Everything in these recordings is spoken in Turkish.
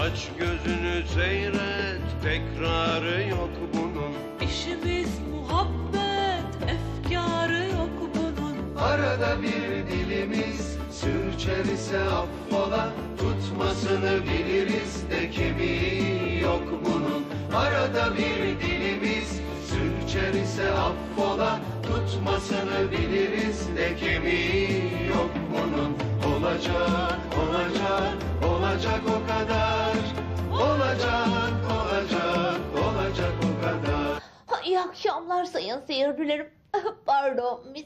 Aç gözünü seyret, tekrarı yok bunun. İşimiz muhabbet, efkarı yok bunun. Arada bir dilimiz sürçer ise affola, tutmasını biliriz de kemiği yok bunun. Arada bir dilimiz sürçer ise affola, tutmasını biliriz de kemiği yok bunun. Olacak, olacak, olacak o kadar. Olacak, olacak, olacak o kadar. İyi akşamlar sayın seyircilerim. Pardon mis.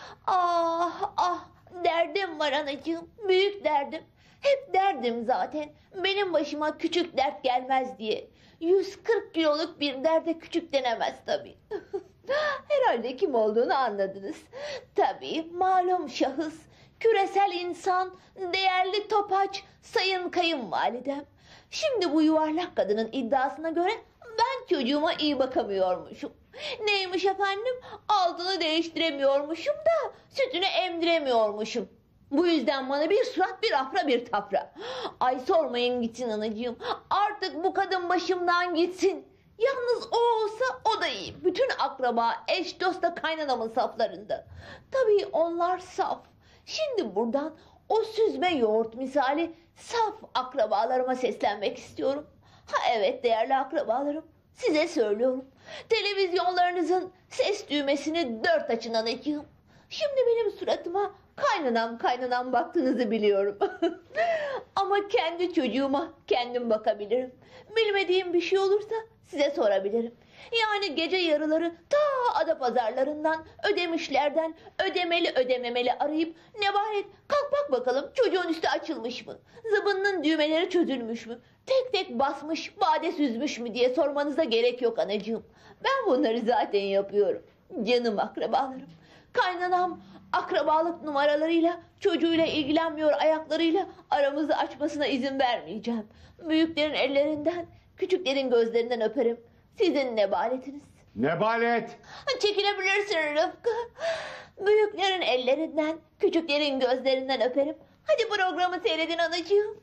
Ah, derdim var anacığım, büyük derdim. Hep derdim zaten, benim başıma küçük dert gelmez diye. 140 kiloluk bir derde küçük denemez tabii. Herhalde kim olduğunu anladınız. Tabii malum şahıs, küresel insan, değerli topaç, sayın kayınvalidem. Şimdi bu yuvarlak kadının iddiasına göre ben çocuğuma iyi bakamıyormuşum. Neymiş efendim? Altını değiştiremiyormuşum da sütünü emdiremiyormuşum. Bu yüzden bana bir surat, bir afra, bir tafra. Ay sormayın gitsin anacığım. Artık bu kadın başımdan gitsin. Yalnız o olsa o da iyi. Bütün akraba, eş, dost da kaynanamın saflarında. Tabii onlar saf. Şimdi buradan o süzme yoğurt misali saf akrabalarıma seslenmek istiyorum. Ha evet değerli akrabalarım, size söylüyorum. Televizyonlarınızın ses düğmesini 4 açın anacığım. Şimdi benim suratıma kaynanam baktığınızı biliyorum. Ama kendi çocuğuma kendim bakabilirim. Bilmediğim bir şey olursa size sorabilirim. Yani gece yarıları ta Adapazarlarından, Ödemişler'den ödemeli ödememeli arayıp Nebahat kalk bak bakalım çocuğun üstü açılmış mı? Zıbınının düğmeleri çözülmüş mü? Tek tek basmış, bade süzmüş mü diye sormanıza gerek yok anacığım. Ben bunları zaten yapıyorum. Canım akrabalarım. Kaynanam akrabalık numaralarıyla, çocuğuyla ilgilenmiyor ayaklarıyla aramızı açmasına izin vermeyeceğim. Büyüklerin ellerinden, küçüklerin gözlerinden öperim. Sizin nebaletiniz. Nebalet! Çekilebilirsin Rıfkı. Büyüklerin ellerinden, küçüklerin gözlerinden öperim. Hadi programı seyredin anacığım.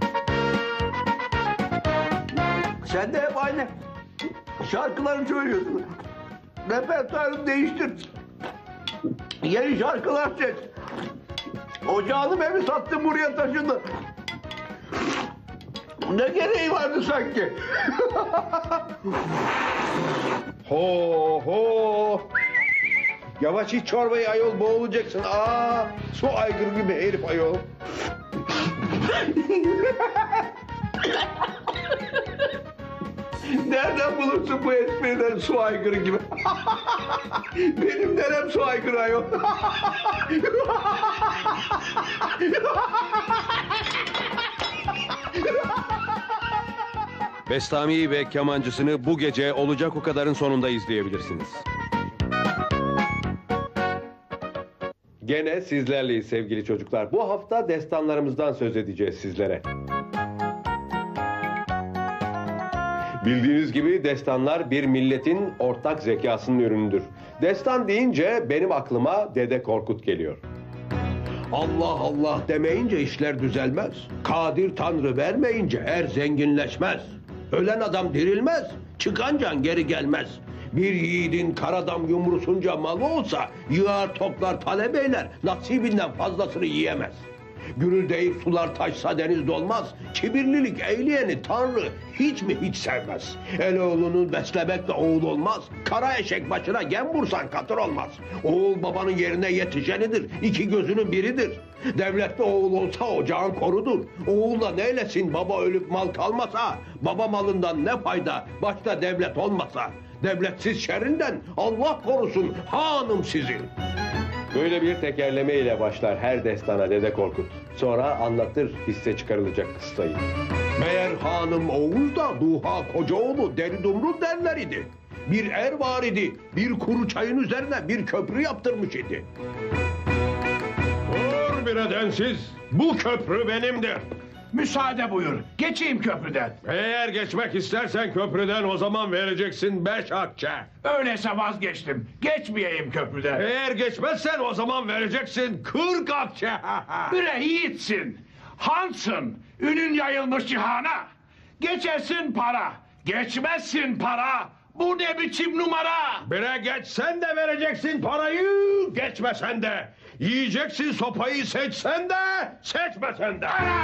Sen de hep aynı şarkıları söylüyorsun. Repertuarını değiştir. Yeni şarkılar seç. Ocağını evi sattın buraya taşıdı. Ne gereği vardı sanki? Ho ho! Yavaş iç çorbayı ayol, boğulacaksın. Su aygırı gibi herif ayol. Nereden bulursun bu espriden su aygırı gibi? Benim nerem su aygırı ayol. Bestami ve kemancısını bu gece Olacak O Kadar'ın sonunda izleyebilirsiniz. Gene sizlerleyiz sevgili çocuklar. Bu hafta destanlarımızdan söz edeceğiz sizlere. Bildiğiniz gibi destanlar bir milletin ortak zekasının ürünüdür. Destan deyince benim aklıma Dede Korkut geliyor. Allah Allah demeyince işler düzelmez. Kadir Tanrı vermeyince er zenginleşmez. Ölen adam dirilmez, çıkan can geri gelmez. Bir yiğidin karadam yumrusunca malı olsa yığar toplar talep eyler, nasibinden fazlasını yiyemez. Gürüldeyip sular taşsa deniz dolmaz. Kibirlilik eyleyeni Tanrı hiç mi hiç sevmez. El oğlunu beslemekle oğul olmaz. Kara eşek başına gem vursan katır olmaz. Oğul babanın yerine yetişenidir. İki gözünün biridir. Devletli oğul olsa ocağın korudur. Oğulla neylesin baba ölüp mal kalmasa? Baba malından ne fayda başta devlet olmasa? Devletsiz şerrinden Allah korusun hanım sizin. Böyle bir tekerleme ile başlar her destana Dede Korkut. Sonra anlatır hisse çıkarılacak kıssayı. Meğer hanım Oğuz da Duha Kocaoğlu deri dumrul derler idi. Bir er var idi, bir kuru çayın üzerine bir köprü yaptırmış idi. Dur bir edensiz, bu köprü benimdir. Müsaade buyur. Geçeyim köprüden. Eğer geçmek istersen köprüden o zaman vereceksin 5 akçe. Öyleyse vazgeçtim. Geçmeyeyim köprüden. Eğer geçmezsen o zaman vereceksin 40 akçe. Bre yiğitsin. Hansın. Ünün yayılmış cihana. Geçersin para. Geçmezsin para. Bu ne biçim numara? Bire geçsen de vereceksin parayı, geçmesen de. Yiyeceksin sopayı, seçsen de, seçmesen de.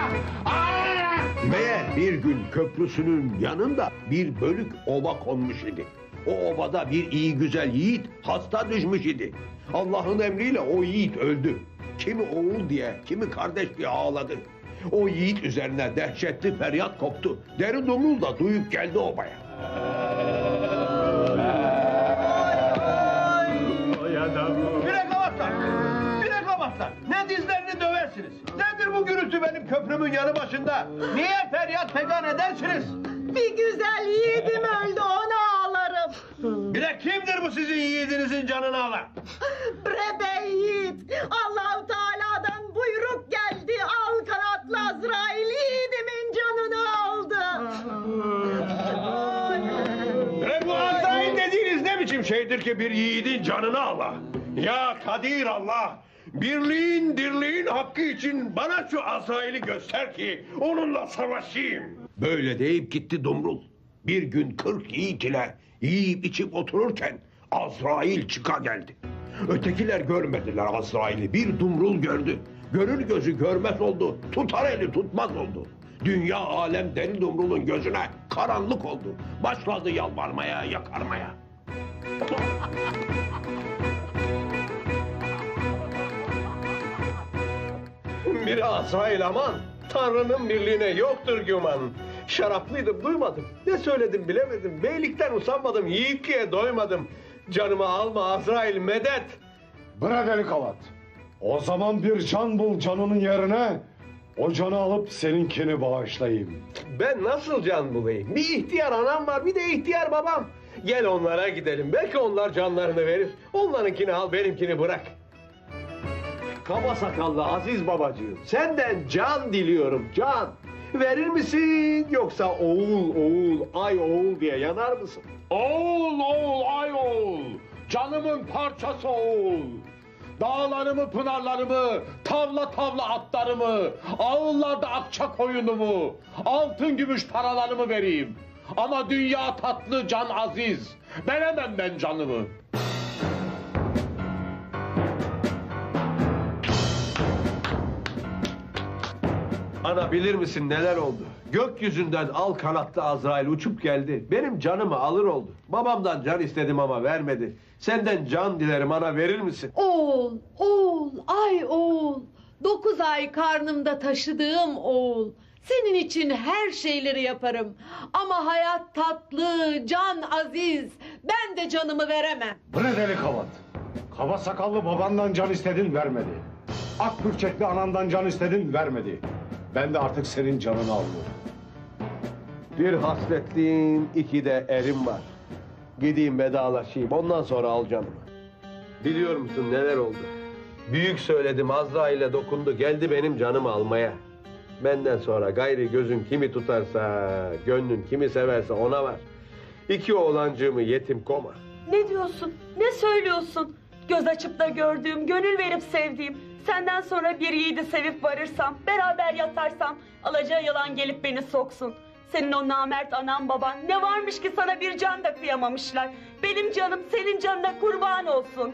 Meğer bir gün köprüsünün yanında bir bölük ova konmuş idi. O ovada bir iyi güzel yiğit hasta düşmüş idi. Allah'ın emriyle o yiğit öldü. Kimi oğul diye, kimi kardeş diye ağladı. O yiğit üzerine dehşetli feryat koptu. Deri Dumrul da duyup geldi obaya. Bireklamatlar! Ne dizlerini döversiniz? Nedir bu gürültü benim köprümün yanı başında? Niye feryat fegan edersiniz? Bir güzel yiğidim öldü, ona ağlarım. Bir de kimdir bu sizin yiğidinizin canını alan? Bre yiğit, Allah-u Teala'dan buyruk geldi. Al kanatlı Azrail yiğidimin canını aldı. Bu Azrail dediğiniz ne biçim şeydir ki bir yiğidin canını ala? Ya Kadir Allah! Birliğin dirliğin hakkı için bana şu Azrail'i göster ki onunla savaşayım. Böyle deyip gitti Dumrul. Bir gün 40 yiğit ile yiyip içip otururken Azrail çıka geldi. Ötekiler görmediler Azrail'i, bir Dumrul gördü. Görür gözü görmez oldu, tutar eli tutmaz oldu. Dünya alem Deli Dumrul'un gözüne karanlık oldu. Başladı yalvarmaya, yakarmaya. Bir Azrail aman, Tanrı'nın birliğine yoktur güman. Şaraplıydım duymadım, ne söyledim bilemedim. Beylikten usanmadım, yiğitliğe doymadım. Canımı alma Azrail medet. Bre deli kavat. O zaman bir can bul canının yerine. O canı alıp seninkini bağışlayayım. Ben nasıl can bulayım? Bir ihtiyar anam var, bir de ihtiyar babam. Gel onlara gidelim, belki onlar canlarını verir. Onlarınkini al, benimkini bırak. Kaba sakallı aziz babacığım, senden can diliyorum, can. Verir misin yoksa oğul oğul ay oğul diye yanar mısın? Oğul oğul ay oğul. Canımın parçası oğul. Dağlarımı, pınarlarımı, tavla tavla atlarımı, ağıllarda akça koyunumu, altın gümüş paralarımı vereyim. Ama dünya tatlı, can aziz. Veremem ben canımı. Ana bilir misin neler oldu? Gökyüzünden al kanatlı Azrail uçup geldi. Benim canımı alır oldu. Babamdan can istedim ama vermedi. Senden can dilerim ana, verir misin? Oğul, oğul, ay oğul. 9 ay karnımda taşıdığım oğul. Senin için her şeyleri yaparım. Ama hayat tatlı, can aziz. Ben de canımı veremem. Bre deli kavat. Kaba sakallı babandan can istedin vermedi. Ak bürçekli anandan can istedin vermedi. Ben de artık senin canını alıyorum. Bir hasretliğin, 2 de erim var. Gideyim vedalaşayım, ondan sonra al canımı. Biliyor musun neler oldu? Büyük söyledim, Azrail'e dokundu, geldi benim canımı almaya. Benden sonra gayri gözün kimi tutarsa, gönlün kimi severse ona var. 2 oğlancığımı yetim koma. Ne diyorsun? Ne söylüyorsun? Göz açıp da gördüğüm, gönül verip sevdiğim, senden sonra bir yiğidi sevip varırsam, beraber yatarsam, alacağı yalan gelip beni soksun. Senin o namert anan baban, ne varmış ki sana bir can da kıyamamışlar. Benim canım senin canına kurban olsun.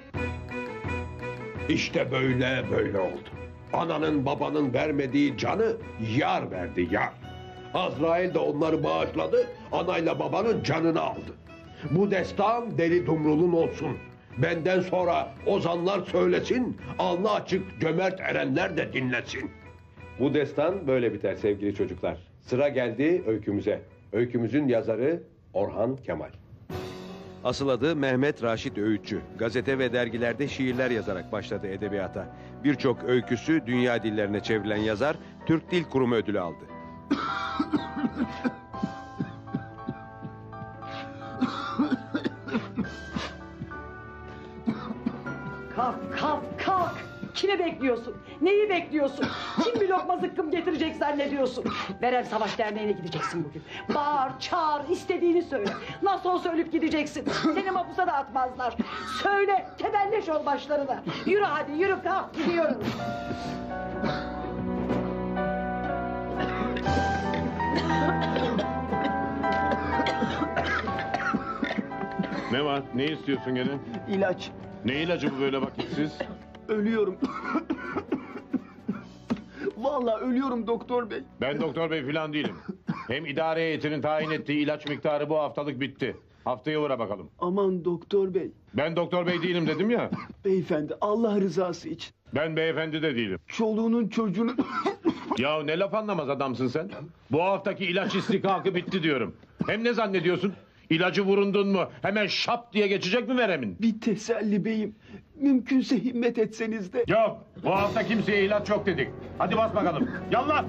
İşte böyle oldu. Ananın babanın vermediği canı yar verdi, yar. Azrail de onları bağışladı, anayla babanın canını aldı. Bu destan Deli Dumrul'un olsun. Benden sonra ozanlar söylesin, alnı açık cömert erenler de dinlesin. Bu destan böyle biter sevgili çocuklar. Sıra geldi öykümüze. Öykümüzün yazarı Orhan Kemal. Asıl adı Mehmet Raşit Öğütçü. Gazete ve dergilerde şiirler yazarak başladı edebiyata. Birçok öyküsü dünya dillerine çevrilen yazar, Türk Dil Kurumu ödülü aldı. Kalk, kalk, kalk. Kimi bekliyorsun? Neyi bekliyorsun? Kim bir lokma zıkkım getirecek zannediyorsun? Verev Savaş Derneği'ne gideceksin bugün. Bağır, çağır, istediğini söyle. Nasıl olsa ölüp gideceksin. Seni mapusa da atmazlar. Söyle, tebelleş ol başlarına. Yürü hadi, yürü kalk, gidiyoruz. Ne var? Ne istiyorsun gene? İlaç. Ne ilacı bu böyle vakitsiz? Ölüyorum. Vallahi ölüyorum doktor bey. Ben doktor bey falan değilim. Hem idare heyetinin tayin ettiği ilaç miktarı bu haftalık bitti. Haftaya uğra bakalım. Aman doktor bey. Ben doktor bey değilim dedim ya. Beyefendi Allah rızası için. Ben beyefendi de değilim. Çoluğunun çocuğunun... Ya ne laf anlamaz adamsın sen. Bu haftaki ilaç istihkakı bitti diyorum. Hem ne zannediyorsun? İlacı vurundun mu hemen şap diye geçecek mi veremin? Bir teselli beyim. Mümkünse himmet etseniz de. Yok, bu hafta kimseye ilaç yok dedik. Hadi bas bakalım. Yallah!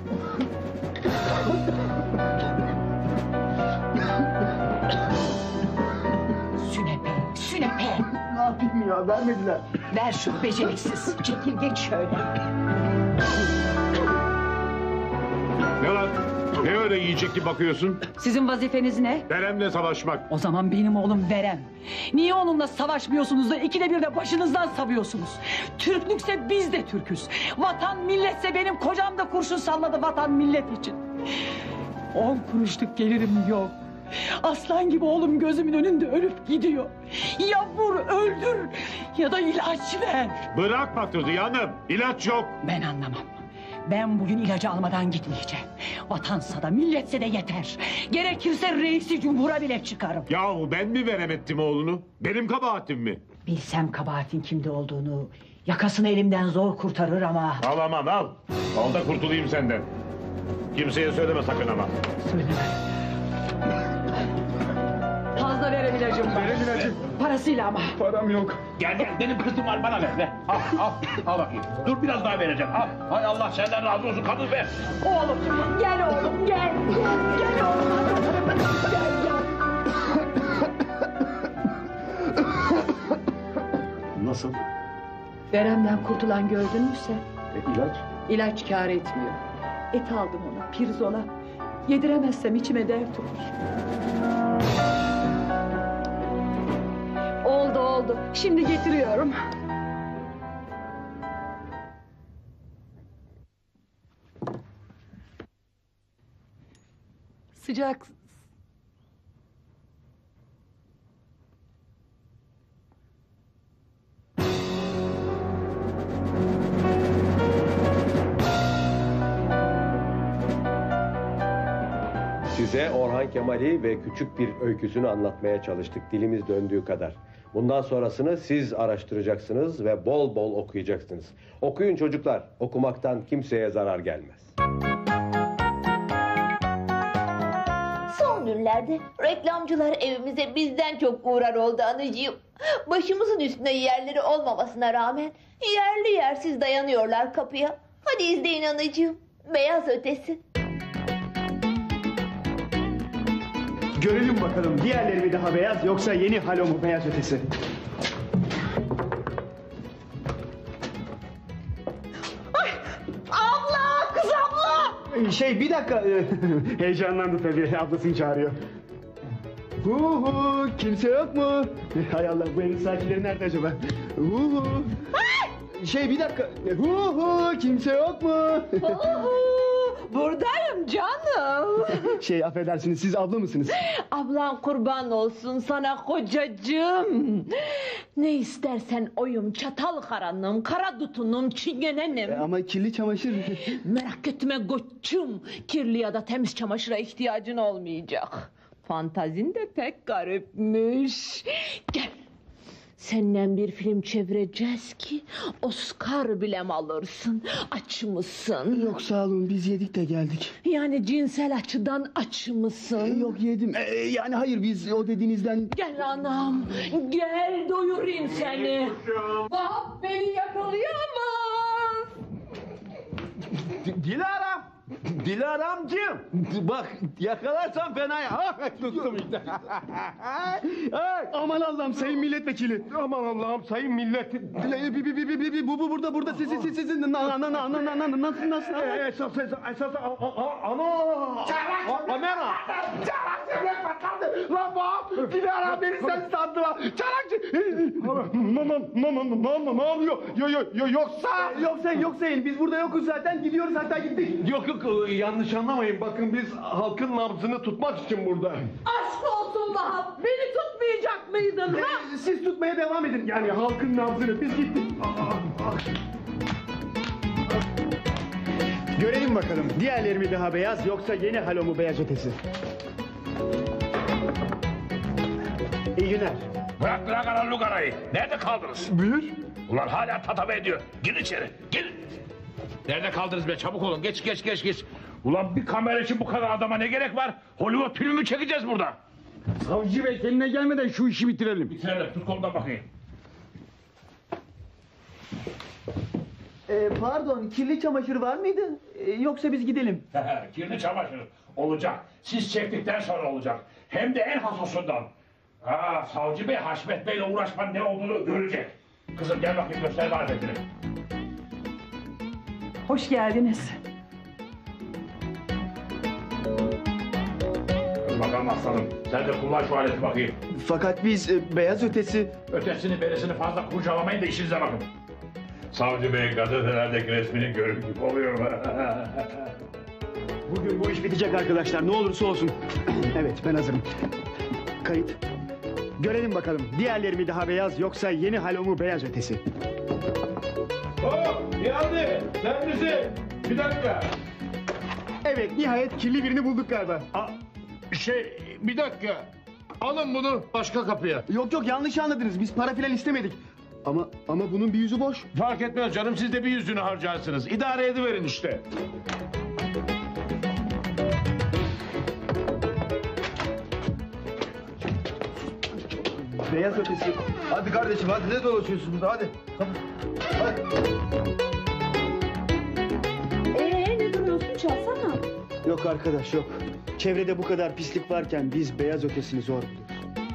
Sünepe. Ne yapayım ya, vermediler. Ver şu beceriksiz. Çekil geç şöyle. Ne lan? Ne öyle yiyecek gibi bakıyorsun? Sizin vazifeniz ne? Veremle savaşmak. O zaman benim oğlum Verem. Niye onunla savaşmıyorsunuz da ikide bir de başınızdan savıyorsunuz? Türklükse biz de Türküz. Vatan milletse benim kocam da kurşun salladı vatan millet için. 10 kuruşluk gelirim yok. Aslan gibi oğlum gözümün önünde ölüp gidiyor. Ya vur öldür ya da ilaç ver. Bırak Baktırdı yanım. İlaç yok. Ben anlamam. Ben bugün ilacı almadan gitmeyeceğim. Vatansa da milletse de yeter. Gerekirse reisi cumhura bile çıkarım. Yahu ben mi veremettim oğlunu? Benim kabahatim mi? Bilsem kabahatin kimde olduğunu... yakasını elimden zor kurtarır ama... Al aman al. Al da kurtulayım senden. Kimseye söyleme sakın ama. Söyleme. Fazla Verem ilacım var. Verem ilacı. Parasıyla ama. Param yok. Gel gel benim kızım var bana ver. Al bakayım. Dur biraz daha vereceğim. Al. Hay Allah senden razı olsun kadın ver. Oğlum gel oğlum gel. Gel oğlum. Nasıl? Verem'den kurtulan gördün mü sen? İlaç? İlaç kâr etmiyor. Et aldım ona pirzola. Yediremezsem içime dert olur. Oldu. Şimdi getiriyorum. Sıcak. Size Orhan Kemal'i ve küçük bir öyküsünü anlatmaya çalıştık dilimiz döndüğü kadar. Bundan sonrasını siz araştıracaksınız ve bol bol okuyacaksınız. Okuyun çocuklar, okumaktan kimseye zarar gelmez. Son günlerde reklamcılar evimize bizden çok uğrar oldu anacığım. Başımızın üstünde yerleri olmamasına rağmen yerli yersiz dayanıyorlar kapıya. Hadi izleyin anacığım. Beyaz Ötesi. Görelim bakalım diğerleri mi daha beyaz yoksa yeni Halo mu Beyaz Ötesi? Abla, kız abla. Bir dakika. Heyecanlandı tabii. Ablasını çağırıyor. Hu kimse yok mu? Hay Allah bu evin sakinleri nerede acaba? Hu. Bir dakika. Hu kimse yok mu? Buradayım canım. Affedersiniz siz abla mısınız? Ablan kurban olsun sana kocacığım. Ne istersen oyum, çatal karanlığım, kara dutunum, çingenenim. Ama kirli çamaşır. Merak etme koçum. Kirli ya da temiz çamaşıra ihtiyacın olmayacak. Fantazin de pek garipmiş. Gel. Seninle bir film çevireceğiz ki Oscar bile mi alırsın? Aç mısın? Yok sağ olun biz yedik de geldik. Yani cinsel açıdan aç mısın? Yok yedim. Yani hayır biz o dediğinizden... Gel anam, gel doyurayım seni. Bak beni yakalayamaz. Dilaramcığım bak yakalarsan fena ya. Tuttum işte. Aman Allah'ım sayın milletvekili. Aman Allah'ım sayın millet. Bu burada sizin nasıl Esas ana. Kamera. Lan bak. Dilara beni sen sandı lan. Çarakçı. Ne oluyor? Yoksa biz burada yokuz zaten gidiyoruz hatta gittik. Yok yanlış anlamayın. Bakın biz halkın nabzını tutmak için burada. Aşk olsun Vahap, beni tutma. tutmayacak mıydın? Ha? Siz tutmaya devam edin yani halkın nabzını. Biz gittik. Görelim bakalım. Diğerleri mi daha beyaz yoksa yeni halo mu beyaz ötesi? İyi günler. Bırak lan Lugara'yı. Nerede kaldınız? Buyur. Ulan hala tatava ediyor. Gir içeri. Gir. Nerede kaldınız be? Çabuk olun. Geç. Ulan bir kamera için bu kadar adama ne gerek var? Hollywood filmi çekeceğiz burada. Savcı bey kendine gelmeden şu işi bitirelim. Bitirelim. Tut kolundan bakayım. Pardon, kirli çamaşır var mıydı? Yoksa biz gidelim. Kirli çamaşır olacak. Siz çektikten sonra olacak. Hem de en hassasından. Savcı bey Haşmet Bey'le uğraşmanın ne olduğunu görecek. Kızım gel bakayım göster marifetini. Hoş geldiniz. Hadi bakalım aslanım. Sen de kullan şu aleti bakayım. Fakat biz beyaz ötesi... Ötesini beresini fazla kurcalamayın da işinize bakın. Savcı bey gazetelerdeki resmini görür gibi oluyor. Bugün bu iş bitecek arkadaşlar. Ne olursa olsun. Evet, ben hazırım. Kayıt. Görelim bakalım. Diğerleri mi daha beyaz yoksa yeni halo mu beyaz ötesi? Hop! Niyazi! Sen misin? Bir dakika. Evet, nihayet kirli birini bulduk galiba. Bir dakika. Alın bunu başka kapıya. Yok yanlış anladınız. Biz para filan istemedik. Ama bunun bir yüzü boş. Fark etmez canım, siz de bir yüzünü harcarsınız. İdare ediverin işte. Beyaz ötesi. Hadi kardeşim hadi ne dolaşıyorsun burada hadi. Hadi. Ne duruyorsun, çalsana. Yok arkadaş yok. Çevrede bu kadar pislik varken biz beyaz ötesini zor buluyoruz.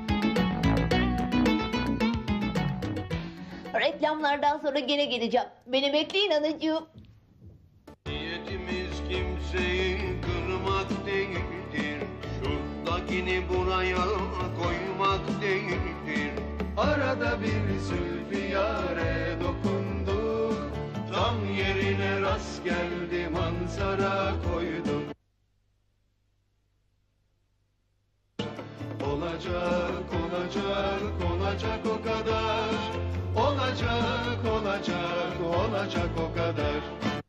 Reklamlardan sonra gene geleceğim. Beni bekleyin anacığım. Niyetimiz kimseyi kırmak değildir. Şuradakini buraya koymak değildir. Arada bir zülfiyare dokunduk. Tam yerine rast geldi manzara koyduk. Olacak o kadar. Olacak o kadar.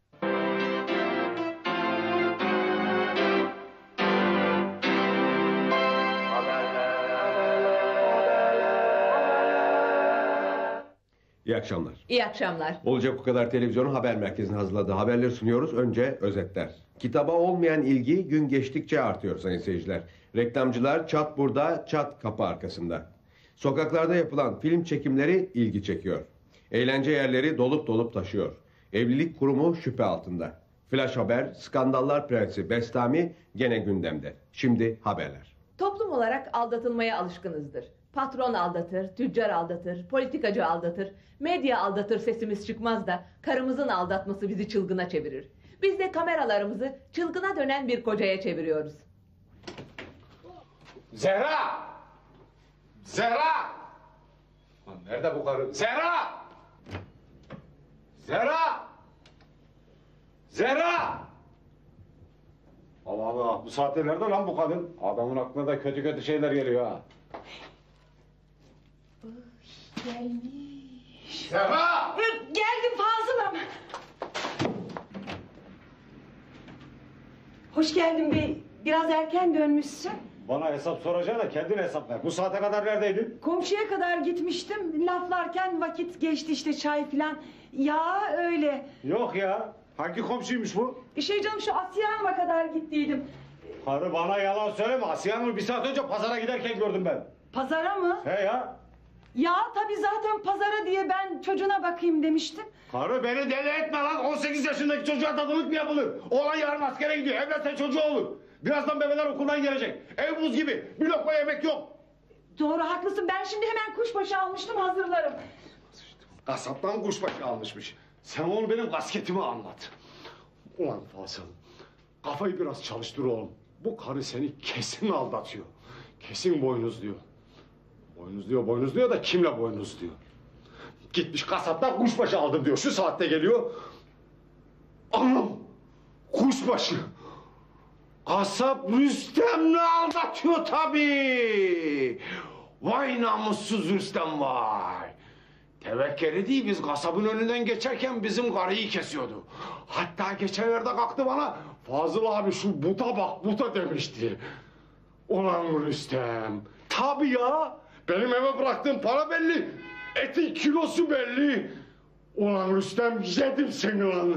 İyi akşamlar. İyi akşamlar. Olacak bu kadar televizyonun haber merkezinin hazırladığı haberleri sunuyoruz. Önce özetler. Kitaba olmayan ilgi gün geçtikçe artıyor sayın seyirciler. Reklamcılar çat burada, çat kapı arkasında. Sokaklarda yapılan film çekimleri ilgi çekiyor. Eğlence yerleri dolup taşıyor. Evlilik kurumu şüphe altında. Flash haber, skandallar prensi Bestami gene gündemde. Şimdi haberler. Toplum olarak aldatılmaya alışkınızdır. Patron aldatır, tüccar aldatır, politikacı aldatır, medya aldatır, sesimiz çıkmaz da karımızın aldatması bizi çılgına çevirir. Biz de kameralarımızı çılgına dönen bir kocaya çeviriyoruz. Zehra! Zehra! Lan nerede bu karı? Zehra! Zehra! Zehra! Allah Allah, bu saatte nerede lan bu kadın? Adamın aklına da kötü şeyler geliyor ha. Gelmiş. Zehra! Geldim Fazıl'ım. Hoş geldin bey. Biraz erken dönmüşsün. Bana hesap soracağına kendin hesap ver. Bu saate kadar neredeydin? Komşuya kadar gitmiştim. Laflarken vakit geçti işte, çay filan. Ya öyle. Yok ya. Hangi komşuymuş bu? Canım şu Asiye Hanım'a kadar gittiydim. Karı bana yalan söyleme. Asiye Hanım'ı bir saat önce pazara giderken gördüm ben. Pazara mı? He ya. Ya tabii zaten pazara diye ben çocuğuna bakayım demiştim. Karı beni deli etme lan. 18 yaşındaki çocuğa tadılık mı yapılır? Oğlan yarın askere gidiyor. Evlense çocuğu olur. Birazdan bebeler okuldan gelecek. Ev buz gibi. Bir lokma yemek yok. Doğru haklısın. Ben şimdi hemen kuşbaşı almıştım, hazırlarım. Kasaptan kuşbaşı almışmış. Sen onu benim kasketime anlat. Ulan Fasıl. Kafayı biraz çalıştır oğlum. Bu karı seni kesin aldatıyor. Kesin boynuzluyor. Boynuzluyor da kimle boynuzluyor? Gitmiş kasaptan kuşbaşı aldım diyor. Şu saatte geliyor. Anam! Kuşbaşı! Kasap Rüstem'le aldatıyor tabii. Vay namussuz Rüstem vay. Tevekkeli değil, biz kasabın önünden geçerken bizim karıyı kesiyordu. Hatta geçenlerde kalktı bana, Fazıl abi şu buta bak buta demişti. Ulan Rüstem. Tabii ya. Benim eve bıraktığım para belli. Etin kilosu belli. Ulan Rüstem, yedim seni lan.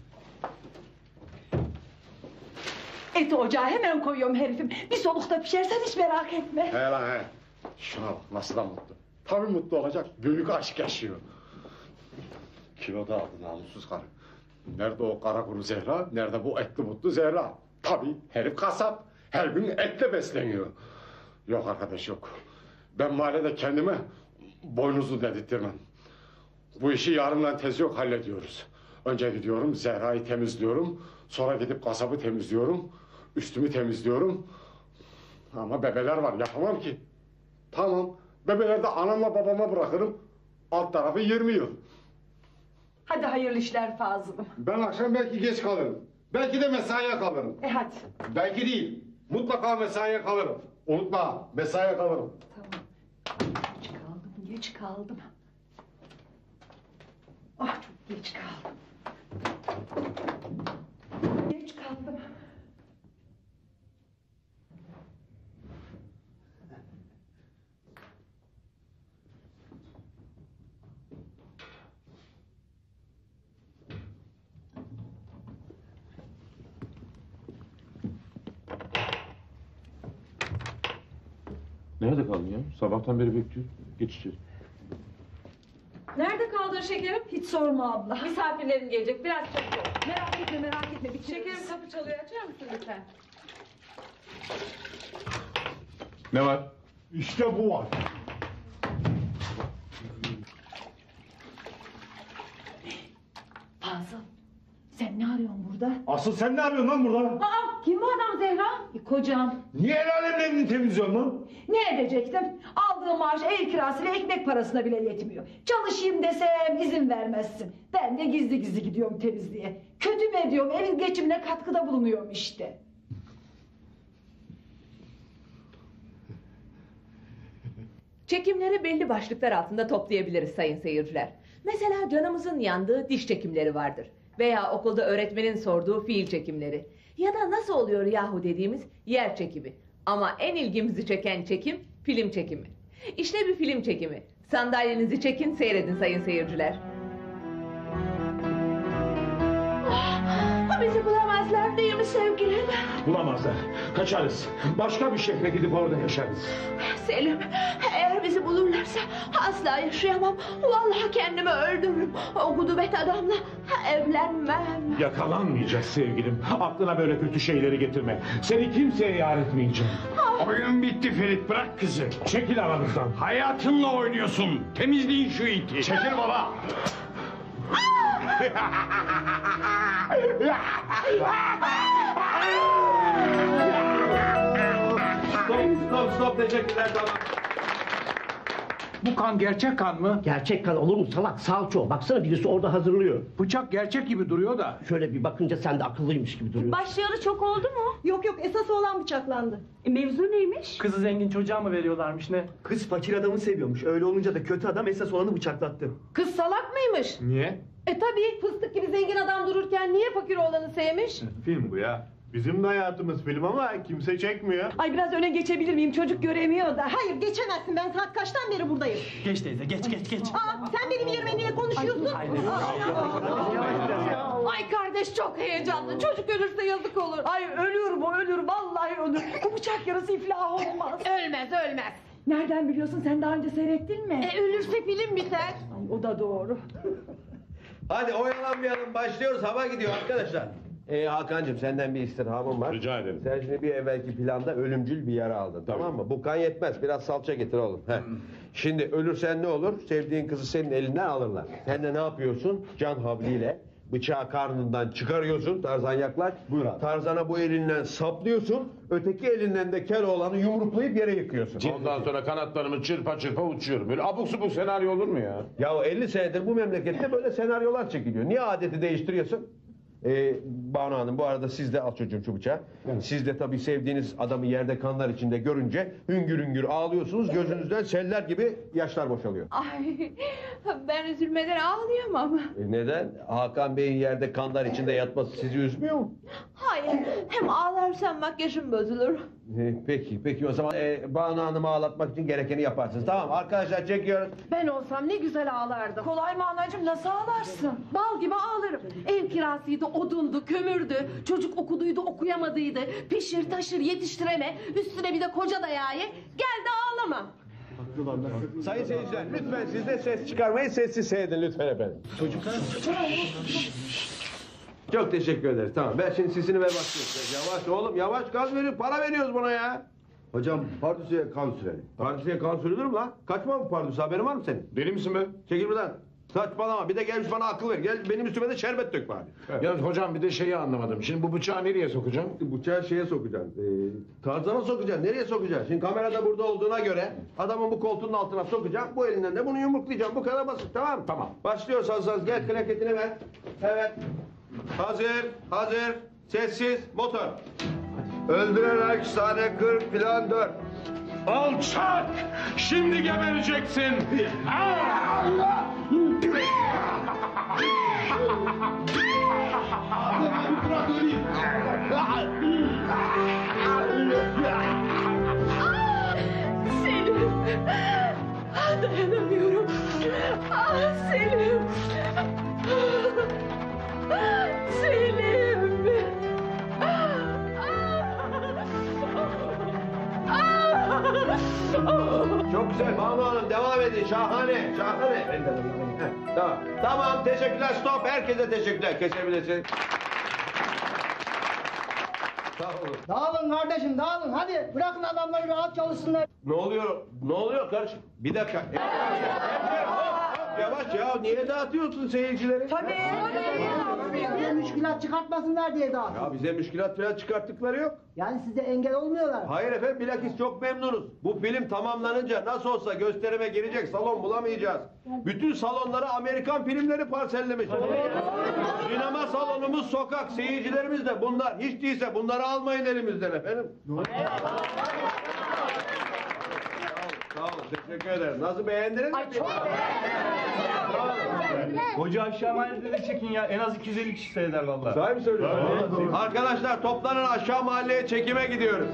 Eti ocağa hemen koyuyorum herifim. Bir solukta pişersen hiç merak etme. He lan he. Şuna bak nasıl da mutlu. Tabii mutlu olacak. Büyük aşk yaşıyor. Kilo da aldı namussuz karı. Nerede o kara kuru Zehra? Nerede bu etli mutlu Zehra? Tabii herif kasap. Her gün etle besleniyor. Yok arkadaş yok. Ben mahallede kendime boynuzlu dedirtmem. Bu işi yarından tez yok hallediyoruz. Önce gidiyorum Zehra'yı temizliyorum. Sonra gidip kasabı temizliyorum. Üstümü temizliyorum. Ama bebeler var yapamam ki. Tamam. Bebeleri de anamla babama bırakırım. Alt tarafı 20 yıl. Hadi hayırlı işler Fazıl'ım. Ben akşam belki geç kalırım. Belki de mesaiye kalırım. Hadi. Belki değil. Mutlaka mesaiye kalırım. Unutma mesaiye kalırım. Geç kaldım. Ah çok geç kaldım. Geç kaldım. Nerede kaldın ya? Sabahtan beri bekliyorum. Geç içeri. Nerede kaldın şekerim? Hiç sorma abla. Misafirlerim gelecek. Biraz çabuk. Merak etme merak etme. Şekerim kapı çalıyor. Açar mısın lütfen? Ne var? İşte bu var. Fazıl. Sen ne arıyorsun burada? Asıl sen ne arıyorsun lan burada? Aa, kim bu adam Zehra? Kocam. Niye el alemin evini temizliyorsun lan? Ne edecektim? Aldığım maaş ev kirasıyla ekmek parasına bile yetmiyor. Çalışayım desem izin vermezsin. Ben de gizli gizli gidiyorum temizliğe. Kötü mü ediyorum? Evin geçimine katkıda bulunuyorum işte. Çekimleri belli başlıklar altında toplayabiliriz sayın seyirciler. Mesela canımızın yandığı diş çekimleri vardır. Veya okulda öğretmenin sorduğu fiil çekimleri. Ya da nasıl oluyor yahu dediğimiz yer çekimi. Ama en ilgimizi çeken çekim film çekimi. İşte bir film çekimi. Sandalyenizi çekin seyredin sayın seyirciler. Bizi bulamazlar değil mi sevgilim? Bulamazlar. Kaçarız. Başka bir şehre gidip orada yaşarız. Selim, eğer bizi bulurlarsa asla yaşayamam. Vallahi kendimi öldürürüm. O gudubet adamla evlenmem. Yakalanmayacağız sevgilim. Aklına böyle kötü şeyleri getirme. Seni kimseye yar etmeyeceğim. Oyun bitti Ferit, bırak kızı. Çekil aramızdan. Hayatınla oynuyorsun. Temizleyin şu iti. Çekil baba. Stop teşekkürler tamam. Bu kan gerçek kan mı? Gerçek kan olur mu salak? Salço. Baksana birisi orada hazırlıyor. Bıçak gerçek gibi duruyor da. Şöyle bir bakınca sen de akıllıymış gibi duruyorsun. Başlayalı çok oldu mu? Yok yok esas olan bıçaklandı. Mevzu neymiş? Kızı zengin çocuğa mı veriyorlarmış ne? Kız fakir adamı seviyormuş. Öyle olunca da kötü adam esas olanı bıçaklattı. Kız salak mıymış? Niye? Tabii fıstık gibi zengin adam dururken niye fakir oğlanı sevmiş? Film bu ya. Bizim de hayatımız film ama kimse çekmiyor. Ay biraz öne geçebilir miyim? Çocuk göremiyor da. Hayır geçemezsin. Ben saat kaçtan beri buradayım? Geç teyze geç. Aa, sen benim yerime niye konuşuyorsun? Ay kardeş çok heyecanlı. Çocuk ölürse yazık olur. Ay ölür bu ölür. Vallahi ölür. Bu bıçak yarası iflah olmaz. Ölmez ölmez. Nereden biliyorsun? Sen daha önce seyrettin mi? Ölürse film biter. Ay, o da doğru. Hadi oyalanmayalım başlıyoruz hava gidiyor arkadaşlar. Hakan'cığım senden bir istirhamım var. Rica ederim. Sen şimdi bir evvelki planda ölümcül bir yara aldın tamam mı? Bu kan yetmez biraz salça getir oğlum. Heh. Şimdi ölürsen ne olur? Sevdiğin kızı senin elinden alırlar. Sen de ne yapıyorsun? Can havliyle bıçağı karnından çıkarıyorsun. Tarzan yaklaş. Buyur abi. Tarzana bu elinden saplıyorsun. Öteki elinden de Keloğlan'ı yumruklayıp yere yıkıyorsun. Ondan sonra kanatlarımı çırpa çırpa uçuyorum. Böyle abuk subuk senaryo olur mu ya? Ya 50 senedir bu memlekette böyle senaryolar çekiliyor. Niye adeti değiştiriyorsun? Banu Hanım, bu arada siz de al çocuğum şu bıçağı. Siz de tabii sevdiğiniz adamı yerde kanlar içinde görünce hüngür hüngür ağlıyorsunuz. Gözünüzden seller gibi yaşlar boşalıyor. Ay, ben üzülmeden ağlayamam. Neden? Hakan Bey'in yerde kanlar içinde yatması sizi üzmüyor mu? Hayır, hem ağlarsam makyajım bozulur. Peki o zaman Banu Hanım'ı ağlatmak için gerekeni yaparsınız. Tamam arkadaşlar, çekiyoruz. Ben olsam ne güzel ağlardım. Kolay mı anacığım, nasıl ağlarsın? Bal gibi ağlarım. Ev kirasıydı, odundu, kömürdü. Çocuk okuduydu, okuyamadıydı. Pişir taşır yetiştireme. Üstüne bir de koca dayağı. Gel de ağlama. Sayın seyirciler, lütfen siz de ses çıkarmayın, sessiz seyredin lütfen efendim. Çocuklar. Çok teşekkür ederiz. Tamam, ben şimdi sesini ver başlıyorum. Yavaş oğlum, yavaş, gaz verin, para veriyoruz buna ya. Hocam pardüsüye kan sürelim. Pardüsüye kan sürülür mü lan? Kaçma mı pardüsü, haberin var mı senin? Deli misin be? Çekil buradan. Saçmalama, bir de gelmiş bana akıl ver. Gel benim üstüme de şerbet dök bari. Ya hocam bir de şeyi anlamadım. Şimdi bu bıçağı nereye sokacağım? Bıçağı şeye sokacaksın. Tarzana sokacaksın. Nereye sokacaksın? Şimdi kamerada burada olduğuna göre adamın bu koltuğunun altına sokacağım. Bu elinden de bunu yumruklayacağım. Bu kadar basit, tamam mı? Tamam. Başlıyoruz hazır. Gel klaketini ver. Evet. Hazır. Sessiz. Motor. Öldürerek sahne 40 plan 4. Alçak! Şimdi gebereceksin! Selim. Dayanamıyorum. Selim. Selim. Çok güzel. Banu Hanım devam edin. Şahane. Tamam. Teşekkürler. Stop. Herkese teşekkürler. Kesebilirsin. Sağ olun. Dağılın kardeşim, dağılın. Hadi bırakın adamları rahat çalışsınlar. Ne oluyor kardeşim? Bir dakika. Yavaş ya. Niye dağıtıyorsun seyircileri? Tabii. Bize müşkilat çıkartmasınlar diye dağıtın. Ya bize müşkilat falan çıkarttıkları yok. Yani size engel olmuyorlar. Hayır efendim, bilakis çok memnunuz. Bu film tamamlanınca nasıl olsa gösterime girecek salon bulamayacağız. Bütün salonları Amerikan filmleri parsellemiş. Sinema salonumuz sokak, seyircilerimiz de bunlar. Hiç değilse bunları almayın elimizden efendim. Sağ olun, teşekkür ederim. Nasıl, beğendiniz mi? Hoca aşağı mahallede de çekin ya. En az 250 kişi seyreder vallahi. Sahi mi söylüyorsun? Arkadaşlar toplanın, aşağı mahalleye çekime gidiyoruz.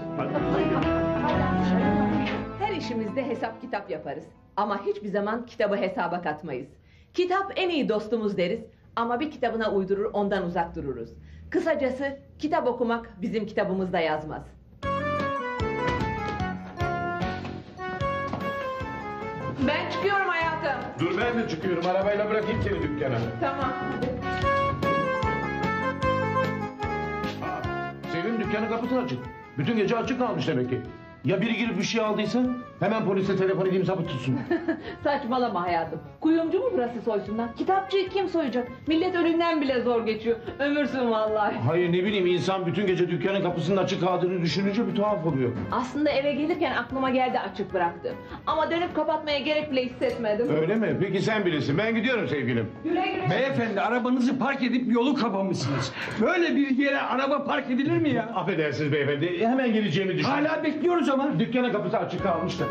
Her işimizde hesap kitap yaparız. Ama hiçbir zaman kitabı hesaba katmayız. Kitap en iyi dostumuz deriz. Ama bir kitabına uydurur, ondan uzak dururuz. Kısacası kitap okumak bizim kitabımızda yazmaz. Ben çıkıyorum hayatım. Dur ben de çıkıyorum. Arabayla bırakayım seni dükkana. Tamam. Senin dükkanın kapısı açık. Bütün gece açık kalmış demek ki. Ya biri girip bir şey aldıysa hemen polise telefon edeyim, zabıt tutsun. Saçmalama hayatım. Kuyumcu mu burası soysundan? Kitapçıyı kim soyacak? Millet ölümden bile zor geçiyor. Ömürsün vallahi. Hayır, ne bileyim, insan bütün gece dükkanın kapısının açık kaldığını düşününce bir tuhaf oluyor. Aslında eve gelirken aklıma geldi, açık bıraktım. Ama dönüp kapatmaya gerek bile hissetmedim. Öyle mi? Peki sen bilirsin. Ben gidiyorum sevgilim. Güle güle. Beyefendi, arabanızı park edip yolu kapamışsınız. Böyle bir yere araba park edilir mi ya? Affedersiniz beyefendi. Hemen geleceğimi düşünüyorum. Hala bekliyoruz ama. Dükkanın kapısı açık kalmıştı.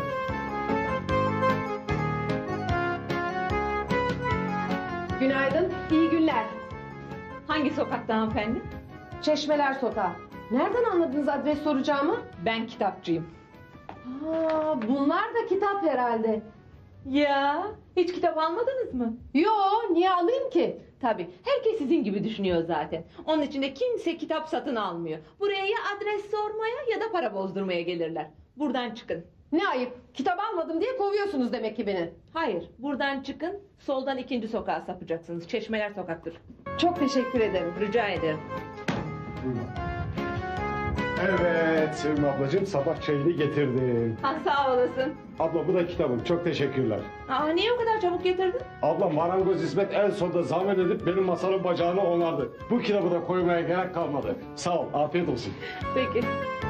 Günaydın, iyi günler. Hangi sokakta hanımefendi? Çeşmeler Sokağı. Nereden anladınız adres soracağımı? Ben kitapçıyım. Bunlar da kitap herhalde. Ya, hiç kitap almadınız mı? Yo, niye alayım ki? Tabii, herkes sizin gibi düşünüyor zaten. Onun için de kimse kitap satın almıyor. Buraya ya adres sormaya ya da para bozdurmaya gelirler. Buradan çıkın. Ne ayıp, kitap almadım diye kovuyorsunuz demek ki beni. Hayır, buradan çıkın, soldan 2. sokağa sapacaksınız. Çeşmeler Sokak'tır. Çok teşekkür ederim. Rica ederim. Evet Sevim ablacığım, sabah çayını getirdim. Ha, sağ olasın. Abla bu da kitabım, çok teşekkürler. Aa, niye o kadar çabuk getirdin? Abla marangoz İsmet en sonunda zahmet edip benim masanın bacağını onardı. Bu kitabı da koymaya gerek kalmadı. Sağ ol, afiyet olsun. Peki.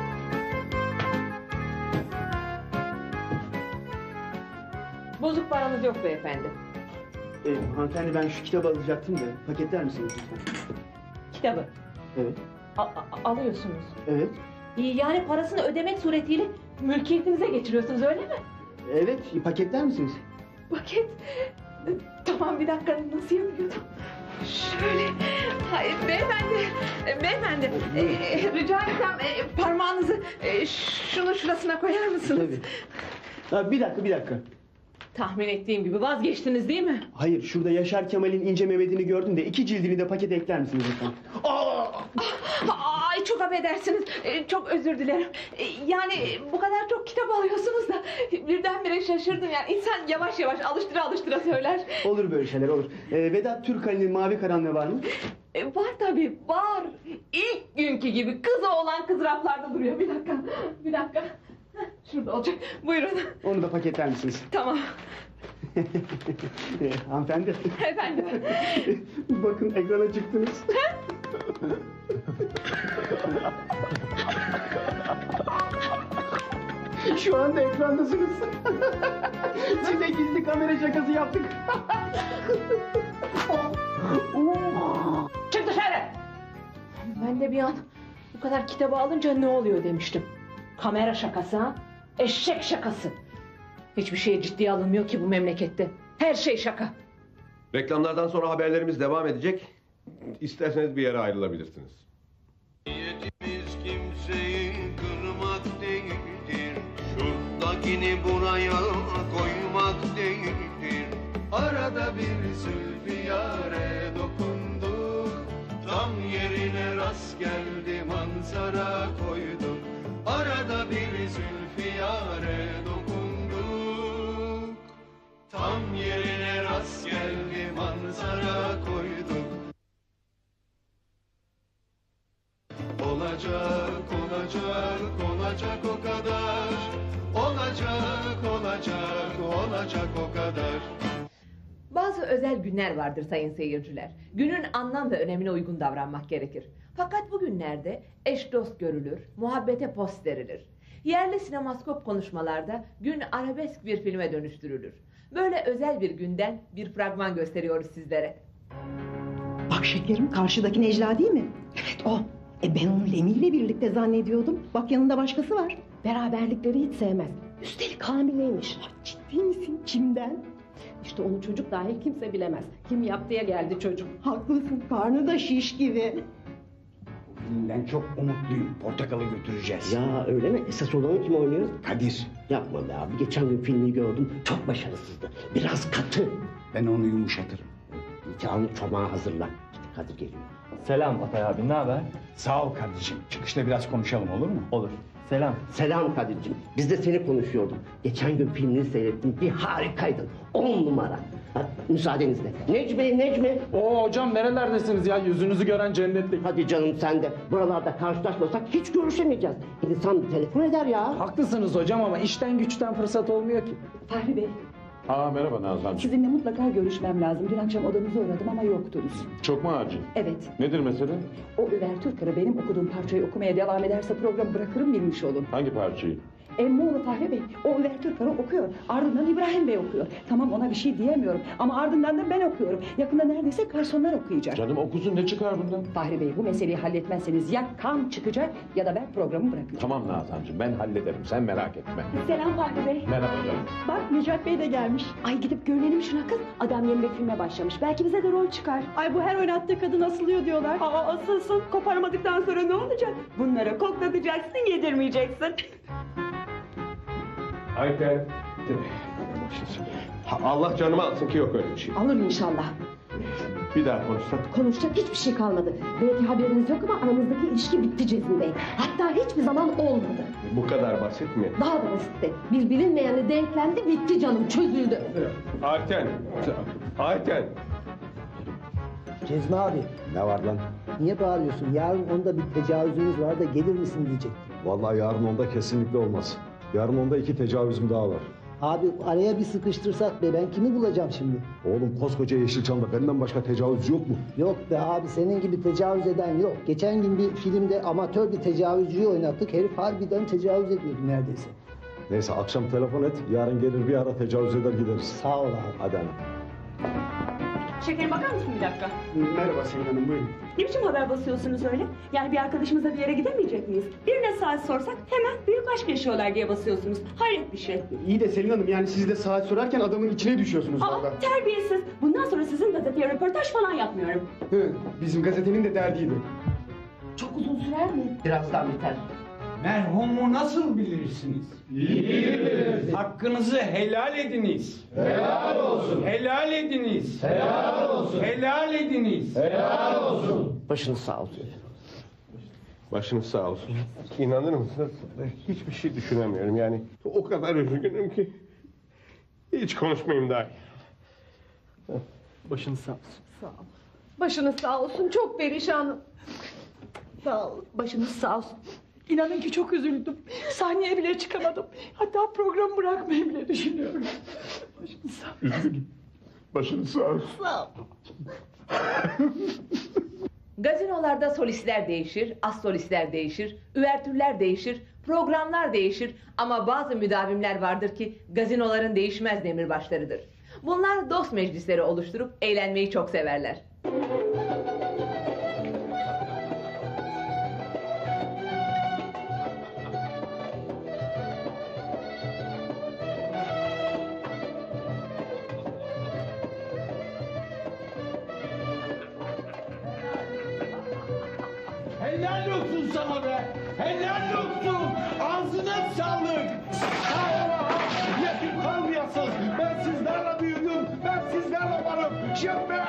Bozuk paranız yok beyefendi. Hanımefendi, ben şu kitabı alacaktım da paketler misiniz lütfen? kitabı? Evet. Alıyorsunuz. Evet. Yani parasını ödemek suretiyle mülkiyetinize geçiriyorsunuz öyle mi? Evet. Paketler misiniz? Paket. Tamam bir dakika nasıl yapıyordum? Şöyle. Hayır beyefendi. Rica etsem parmağınızı şunun şurasına koyar mısınız? Tabii. Bir dakika. Tahmin ettiğim gibi vazgeçtiniz değil mi? Hayır, şurada Yaşar Kemal'in ince Mehmet'ini gördüm de 2 cildini de pakete ekler misiniz lütfen? Ay çok affedersiniz. Çok özür dilerim. Yani bu kadar çok kitap alıyorsunuz da birdenbire şaşırdım yani. İnsan yavaş yavaş alıştıra söyler. Olur böyle şeyler olur. Vedat Türkali'nin Mavi Karanlığı var mı? Var tabii var. İlk günkü gibi kızı olan kız raflarda duruyor. Bir dakika. Şurada olacak. Buyurun. Onu da paketler misiniz? Tamam. Hanımefendi. Efendim. Bakın ekrana çıktınız. Şu anda ekrandasınız. Size gizli kamera şakası yaptık. Çık dışarı. Ben de bir an bu kadar kitabı alınca ne oluyor demiştim. Kamera şakası ha? Eşek şakası. Hiçbir şey ciddiye alınmıyor ki bu memlekette. Her şey şaka. Reklamlardan sonra haberlerimiz devam edecek. İsterseniz bir yere ayrılabilirsiniz. Niyetimiz kimseyi kırmak değildir. Şuradakini buraya koymak değildir. Arada bir zülfiyare dokunduk. Tam yerine rast geldi manzara koyduk. Arada bir zülfiyare dokunduk. Tam yerine rast geldi manzara koyduk. Olacak o kadar. Olacak o kadar. Bazı özel günler vardır sayın seyirciler. Günün anlam ve önemine uygun davranmak gerekir. Fakat bu günlerde eş dost görülür, muhabbete post verilir. Yerli sinemaskop konuşmalarda gün arabesk bir filme dönüştürülür. Böyle özel bir günden bir fragman gösteriyoruz sizlere. Bak şekerim, karşıdaki Necla değil mi? Evet o. Ben onu Lemi ile birlikte zannediyordum. Bak yanında başkası var. Beraberlikleri hiç sevmez. Üstelik hamileymiş. Ciddi misin? Kimden? İşte onu çocuk dahil kimse bilemez. Kim yaptıya geldi çocuk. Haklısın. Karnı da şiş gibi. Ben çok umutluyum. Portakalı götüreceğiz. Ya öyle mi? Esas olanı kim oynuyor? Kadir. Yapma be abi. Geçen gün filmi gördüm. Çok başarısızdı. Biraz katı. Ben onu yumuşatırım. Nikahını çomağa hazırla. Kadir geliyor. Selam Atay abi, ne haber? Sağ ol Kadir'cim. Çıkışta biraz konuşalım olur mu? Olur. Selam. Selam Kadir'cim. Biz de seni konuşuyorduk. Geçen gün filmini seyrettim. Bir harikaydın. 10 numara. Müsaadenizle. Necmi. Oo hocam nerelerdesiniz ya? Yüzünüzü gören cennetlik. Hadi canım sen de. Buralarda karşılaşmasak hiç görüşemeyeceğiz. İnsan telefon eder ya. Haklısınız hocam ama işten güçten fırsat olmuyor ki. Fahri Bey, Merhaba Nazan. sizinle mutlaka görüşmem lazım. Dün akşam odanıza uğradım ama yoktunuz. Çok mu acil? Evet, Nedir mesele? o üvertür karı benim okuduğum parçayı okumaya devam ederse programı bırakırım bilmiş olun. Hangi parçayı? Emmoğlu Fahri Bey, o üvertür karı okuyor. Ardından İbrahim Bey okuyor. Tamam ona bir şey diyemiyorum ama ardından da ben okuyorum. Yakında neredeyse garsonlar okuyacak. Canım okusun ne çıkar bundan? Fahri Bey bu meseleyi halletmezseniz ya kan çıkacak ya da ben programı bırakacağım. Tamam Nazancığım ben hallederim sen merak etme. Selam Fahri Bey. Merhaba canım. Bak Necat Bey de gelmiş. Ay gidip görünelim şuna kız. Adam yeni bir filme başlamış. Belki bize de rol çıkar. Ay bu her oynattığı kadın asılıyor diyorlar. Asılsın, koparmadıktan sonra ne olacak? Bunları koklatacaksın, yedirmeyeceksin. Ayten. Allah canımı alsın ki yok öyle bir şey. Alır inşallah. Bir daha konuşsak. Konuşacak hiçbir şey kalmadı. Belki haberiniz yok ama aramızdaki ilişki bitti Cezmi Bey. Hatta hiçbir zaman olmadı. Bu kadar basit mi? Daha da basitti. Bir bilinmeyeni denklendi bitti canım çözüldü. Ayten. Cezmi abi. Ne var lan? Niye bağırıyorsun? Yarın onda bir tecavüzümüz var da gelir misin diyecek. Vallahi yarın onda kesinlikle olmaz. Yarın onda 2 tecavüzüm daha var. Abi araya bir sıkıştırsak be ben kimi bulacağım şimdi? Oğlum koskoca Yeşilçam'da benden başka tecavüz yok mu? Yok be abi senin gibi tecavüz eden yok. Geçen gün bir filmde amatör bir tecavüzcüyü oynattık. Herif harbiden tecavüz ediyordu neredeyse. Neyse akşam telefon et. Yarın gelir bir ara tecavüz eder gideriz. Sağ ol abi. Hadi ana. Şekerim bakar mısın bir dakika? Merhaba Selin Hanım, buyurun. Ne biçim haber basıyorsunuz öyle? Yani bir arkadaşımızla bir yere gidemeyecek miyiz? Birine saat sorsak hemen büyük aşk yaşıyorlar diye basıyorsunuz. Hayret bir şey. İyi de Selin Hanım, yani siz de saat sorarken adamın içine düşüyorsunuz valla. Aa, terbiyesiz. Bundan sonra sizin gazeteye röportaj falan yapmıyorum. Bizim gazetenin de derdiydi. Çok uzun sürer mi? Birazdan biter. Merhumu nasıl bilirsiniz? İyi biliriz. Hakkınızı helal ediniz. Helal olsun. Helal ediniz. Helal olsun. Helal ediniz. Helal olsun. Başınız sağ olsun. Başınız sağ olsun. İnanır mısınız? Hiçbir şey düşünemiyorum yani. O kadar üzgünüm ki. Hiç konuşmayayım daha. Başınız sağ olsun. Sağ ol. Başınız sağ olsun. Çok perişanım. Sağ ol. Başınız sağ olsun. İnanın ki çok üzüldüm. Sahneye bile çıkamadım. Hatta programı bırakmayı bile düşünüyorum. Başınız sağ olsun. Üzgünüm. Başınız sağ olsun. Sağ ol. Gazinolarda solistler değişir, az solistler değişir, üvertürler değişir, programlar değişir ama bazı müdavimler vardır ki gazinoların değişmez demirbaşlarıdır. Bunlar dost meclisleri oluşturup eğlenmeyi çok severler. Helal olsun sana be. Helal olsun. Ağzına sağlık. Sağ ol ağam. Yetim kalmayasın. Ben sizlerle büyüdüm. Ben sizlerle varım. Şimdi.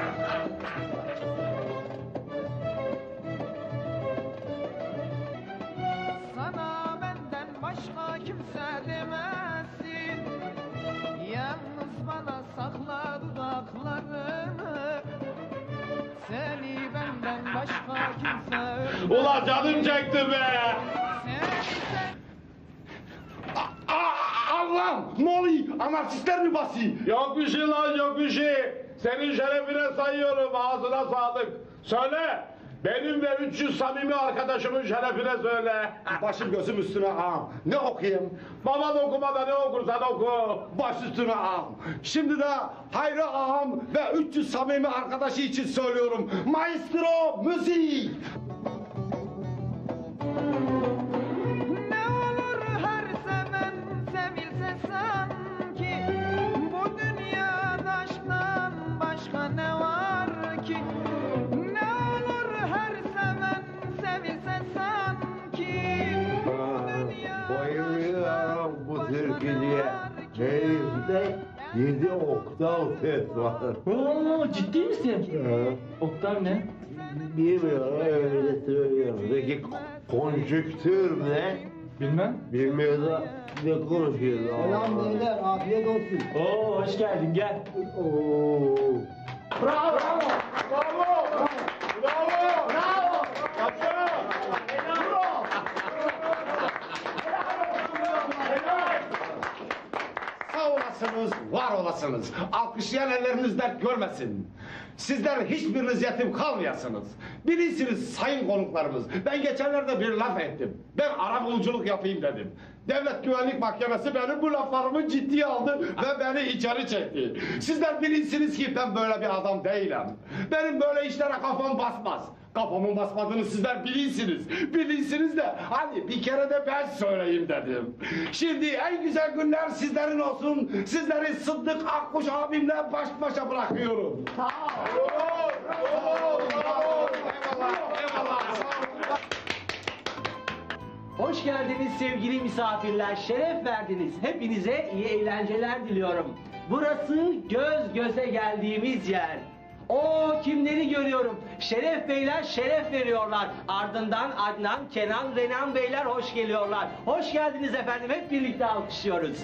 Sana benden başka kimse demezsin. Yalnız bana sakla dudaklarını. Seni benden başka kimse Ulan canım çekti be. Allah! Ne oluyor? Anarşistler mi basıyor? Yok bir şey lan, yok bir şey. Senin şerefine sayıyorum, ağzına sağlık. Söyle, benim ve 300 samimi arkadaşımın şerefine söyle. Başım gözüm üstüne ağam. Ne okuyayım? Baban okumada ne okursan oku. Baş üstüne ağam. Şimdi de Hayri ağam ve 300 samimi arkadaşı için söylüyorum. Maestro müzik! Ne olur her seven sevilse sanki. Bu dünyada aşktan başka ne var ki? Ne olur her seven sevilse sanki. Bayılıyorum bu türküye. Elimde 7 oktav ses var. Oo, ciddi misin? Oktav ne? Bilmiyorum, öyle söylüyorum. Peki konjüktür ne? Bilmem. Bilmiyor da ne konuşuyoruz? Selam beyler, afiyet olsun. Oo, hoş geldin, gel. Oo. Bravo! Bravo! Bravo! Bravo! Sağ olasınız, var olasınız. Alkışlayan ellerinizden görmesin. Sizler hiçbiriniz yetim kalmayasınız. Bilirsiniz sayın konuklarımız. Ben geçenlerde bir laf ettim. Ben arabuluculuk yapayım dedim. Devlet Güvenlik Mahkemesi benim bu laflarımı ciddiye aldı ve beni içeri çekti. Sizler bilirsiniz ki ben böyle bir adam değilim. Benim böyle işlere kafam basmaz. Kafamın basmadığını sizler bilirsiniz. Bilirsiniz de hadi bir kere de ben söyleyeyim dedim. Şimdi en güzel günler sizlerin olsun. Sizleri Sıddık Akkuş abimle baş başa bırakıyorum. Sağ ol. Bravo, bravo. Eyvallah, eyvallah. Hoş geldiniz sevgili misafirler, şeref verdiniz. Hepinize iyi eğlenceler diliyorum. Burası göz göze geldiğimiz yer. O kimleri görüyorum? Şeref beyler şeref veriyorlar. Ardından Adnan, Kenan, Renan beyler hoş geliyorlar. Hoş geldiniz efendim, hep birlikte alkışlıyoruz.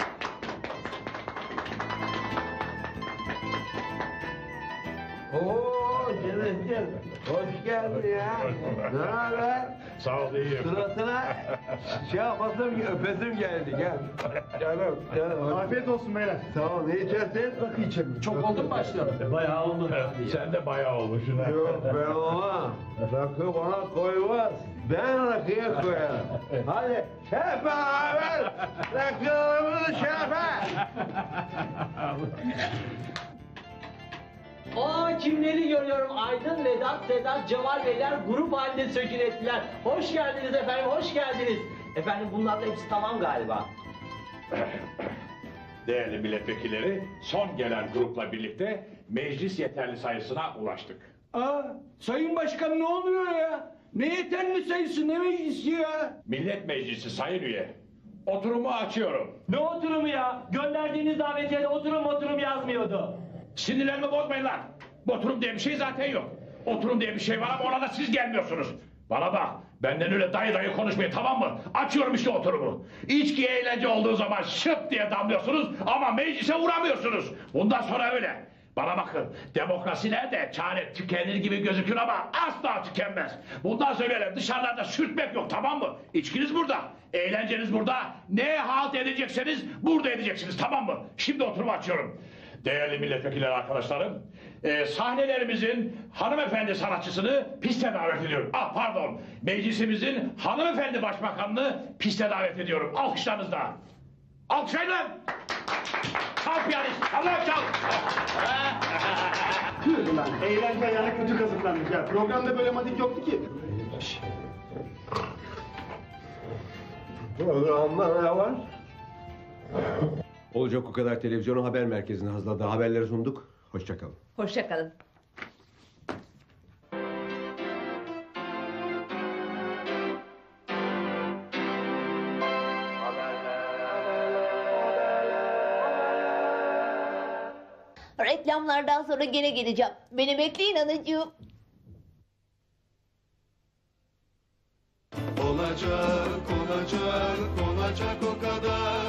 Oo Şerefciğim, hoş geldin ya. Ne haber? Sağ ol, iyiyim. Suratına şey yapasım, öpesim geldi. Gel. Canım, canım. Afiyet olsun beyler. Sağ ol, ne içersin? Rakı içelim. Çok oldu mu başlayalım? Bayağı oldu. Sen de bayağı olmuşsun. ha. Yok ben olmam. Rakı bana koymaz. Ben rakıya koyarım. Hadi hep beraber rakılarımızı şerefe. Kimleri görüyorum? Aydın, Vedat, Sedat, Cemal Beyler grup halinde sökün ettiler. Hoş geldiniz efendim, hoş geldiniz. Efendim bunların hepsi tamam galiba. Değerli milletvekilleri, son gelen grupla birlikte meclis yeterli sayısına ulaştık. Sayın Başkan ne oluyor ya? Ne yeterli sayısı, ne meclisi ya? Millet Meclisi sayın üye, oturumu açıyorum. Ne oturumu ya? Gönderdiğiniz davetiyede oturum yazmıyordu. Sinirlerimi bozmayın lan. Oturum diye bir şey zaten yok. Oturum diye bir şey var ama ona da siz gelmiyorsunuz. Bana bak, benden öyle dayı konuşmayın, tamam mı? Açıyorum işte oturumu. İçki eğlence olduğu zaman şıp diye damlıyorsunuz ama meclise uğramıyorsunuz. Bundan sonra öyle. Bana bakın, demokrasi nerede? Çare tükenir gibi gözükür ama asla tükenmez. Bundan sonra öyle dışarılarda sürtmek yok, tamam mı? İçkiniz burada, eğlenceniz burada. Ne halt edecekseniz burada edeceksiniz, tamam mı? Şimdi oturumu açıyorum. Değerli milletvekilleri arkadaşlarım, sahnelerimizin hanımefendi sanatçısını piste davet ediyorum. Pardon, meclisimizin hanımefendi başbakanını piste davet ediyorum. Alkışlarınızla. Alkışlayın lan! Çal piyanist, Allah çal! Tüh lan, eğlence ayağına kötü kazıklandık ya. Programda böyle madik yoktu ki. Programda ne var? Olacak o kadar televizyonu haber merkezine hazırladı. Haberleri sunduk. Hoşça kalın. Hoşça kalın. Reklamlardan sonra gene geleceğim. Beni bekleyin anacığım. Olacak o kadar.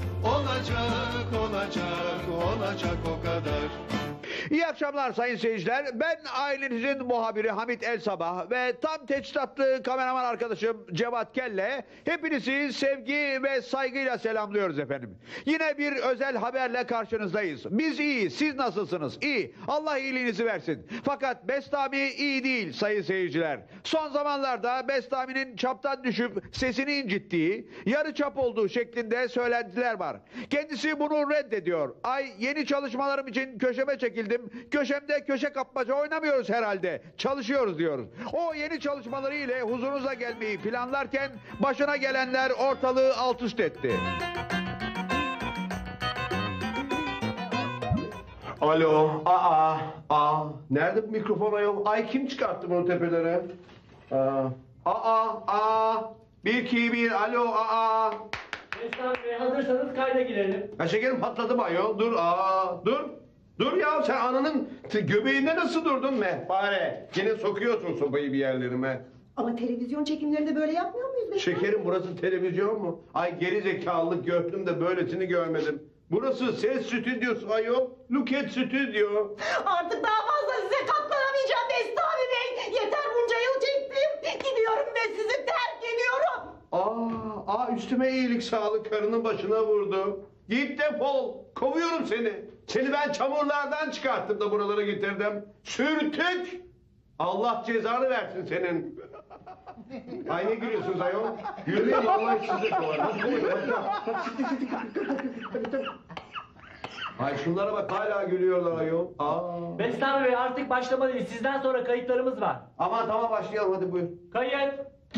Olacak o kadar. İyi akşamlar sayın seyirciler. Ben ailenizin muhabiri Hamit Elsabah ve tam teçhizatlı kameraman arkadaşım Cevat Kelle hepinizi sevgi ve saygıyla selamlıyoruz efendim. Yine bir özel haberle karşınızdayız. Biz iyiyiz. Siz nasılsınız? İyi. Allah iyiliğinizi versin. Fakat Bestami iyi değil sayın seyirciler. Son zamanlarda Bestami'nin çaptan düşüp sesini incittiği, yarı çap olduğu şeklinde söylentiler var. Kendisi bunu reddediyor. Yeni çalışmalarım için köşeme çekildim. Köşemde köşe kapmaca oynamıyoruz herhalde. Çalışıyoruz diyoruz. O yeni çalışmaları ile huzurunuza gelmeyi planlarken başına gelenler ortalığı alt üst etti. Alo, nerede bu mikrofon ayol? Kim çıkarttı bunu tepelere? 1 2 1 alo, Mesut Bey hazırsanız kayda girelim. Şekerim patladı mı ayol? Dur ya, sen ananın göbeğinde nasıl durdun mehpare? Yine sokuyorsun sobayı bir yerlerime. Ama televizyon çekimlerinde böyle yapmıyor muyuz Mesut? Şekerim, burası televizyon mu? Geri zekalılık gördüm de böylesini görmedim. Burası ses stüdyosu ayol. Luket stüdyo. Artık daha fazla size katlanamayacağım Bestami Bey. Yeter, bunca yıl çektim. Gidiyorum ve sizi terk ediyorum. Üstüme iyilik sağlık, karının başına vurdu. Git defol, kovuyorum seni. Seni ben çamurlardan çıkarttım da buralara getirdim. Sürtük! Allah cezanı versin senin. Ne gülüyorsunuz ayol? Gülmeyin, vallahi size kovarım. Şunlara bak, hala gülüyorlar ayol. Bestami Bey artık başlamalıyız. Sizden sonra kayıtlarımız var. Aman tamam, başlayalım hadi buyur. Kayıt.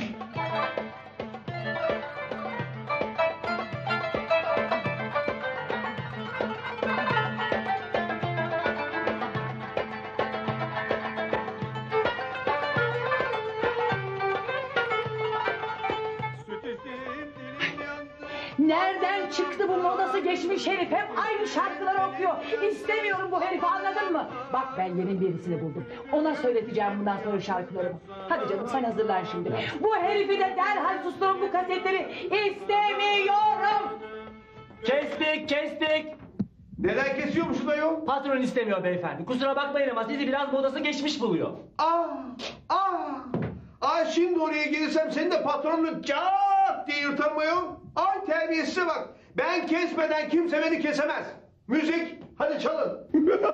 Nereden çıktı bu modası geçmiş herif? Hep aynı şarkıları okuyor. İstemiyorum bu herifi, anladın mı? Bak, ben yeni birisini buldum. Ona söyleteceğim bundan sonra şarkılarımı. Hadi canım, sen hazırlan şimdi. Bu herifi de derhal susturun, bu kasetleri istemiyorum. Kestik. Neden kesiyormuşsun ayol? Patron istemiyor beyefendi. Kusura bakmayın ama sizi biraz modası geçmiş buluyor. Şimdi oraya gelirsem senin de patronunu cart diye yırtarım ayol. Terbiyesize bak. Ben kesmeden kimse beni kesemez. Müzik, hadi çalın.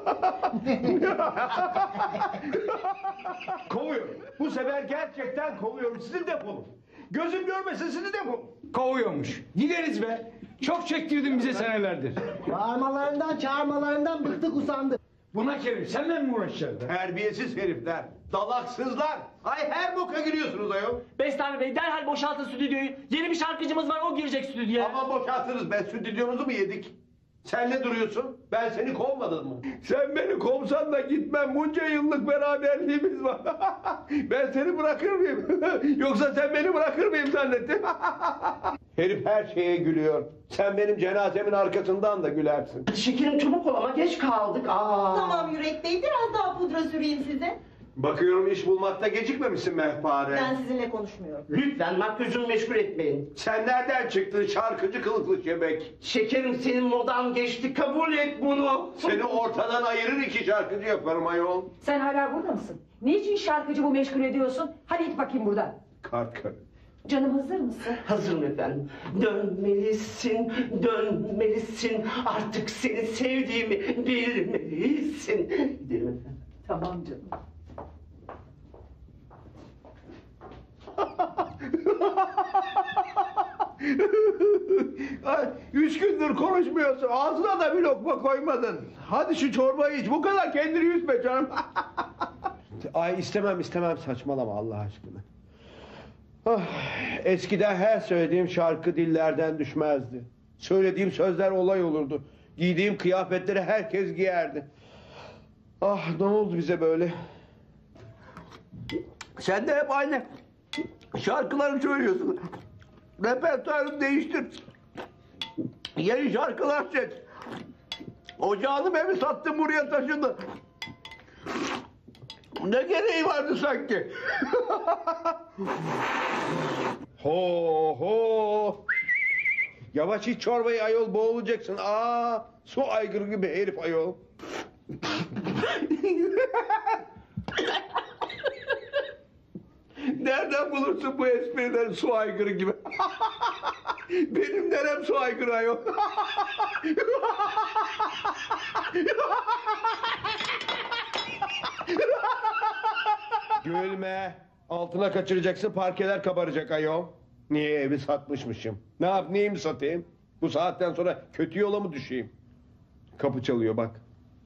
Kovuyorum. Bu sefer gerçekten kovuyorum. Sizi defolun. Gözüm görmesin, sizi defolun. Kovuyormuş. Gideriz be. Çok çektirdin bize senelerdir. Bağırmalarından, çağırmalarından bıktık, usandık. Bunak herif seninle mi uğraşacağız? Terbiyesiz herifler, dalaksızlar. Ay her boka giriyorsunuz ayol. Bestami Bey derhal boşaltın stüdyoyu. Yeni bir şarkıcımız var, o girecek stüdyoya. Ama boşaltırız be, stüdyomuzu mu yedik? Sen ne duruyorsun? Ben seni kovmadım mı? Sen beni kovsan da gitmem. Bunca yıllık beraberliğimiz var. Ben seni bırakır mıyım? Yoksa sen beni bırakır mıyım zannettin? Herif her şeye gülüyor. Sen benim cenazemin arkasından da gülersin. Şekerim çabuk ol ama geç kaldık. Tamam Yürek Bey, biraz daha pudra süreyim size. Bakıyorum iş bulmakta gecikmemişsin Mehpare. Ben sizinle konuşmuyorum. Lütfen makyözümü meşgul etmeyin. Sen nereden çıktın şarkıcı kılıklı şebek? Şekerim senin modan geçti, kabul et bunu. Seni ortadan ayırır iki şarkıcı yaparım ayol. Sen hala burada mısın? Niçin şarkıcı bu meşgul ediyorsun? Hadi git bakayım buradan. Kart. Canım hazır mısın? Hazırım efendim. Dönmelisin, dönmelisin. Artık seni sevdiğimi bilmelisin. Gidelim efendim. Tamam canım. Ay, 3 gündür konuşmuyorsun. Ağzına da bir lokma koymadın. Hadi şu çorbayı iç. Bu kadar kendini üzme canım. Ay istemem saçmalama Allah aşkına. Ah, eskiden her söylediğim şarkı dillerden düşmezdi. Söylediğim sözler olay olurdu. Giydiğim kıyafetleri herkes giyerdi. Ah ne oldu bize böyle? Sen de hep aynı şarkıları söylüyorsun. Repertuarını değiştir. Yeni şarkılar seç. Ocağını evi sattın, buraya taşındın. Ne gereği vardı sanki? Ho ho. Yavaş iç çorbayı ayol, boğulacaksın. Aa, su aygırı gibi herif ayol. Nereden bulursun bu esprileri, su aygırı gibi? Benim nerem su aygırı ayol. Gülme. Altına kaçıracaksın, parkeler kabaracak ayol. Niye, evi satmışmışım? Ne yap, neyimi satayım? Bu saatten sonra kötü yola mı düşeyim? Kapı çalıyor bak.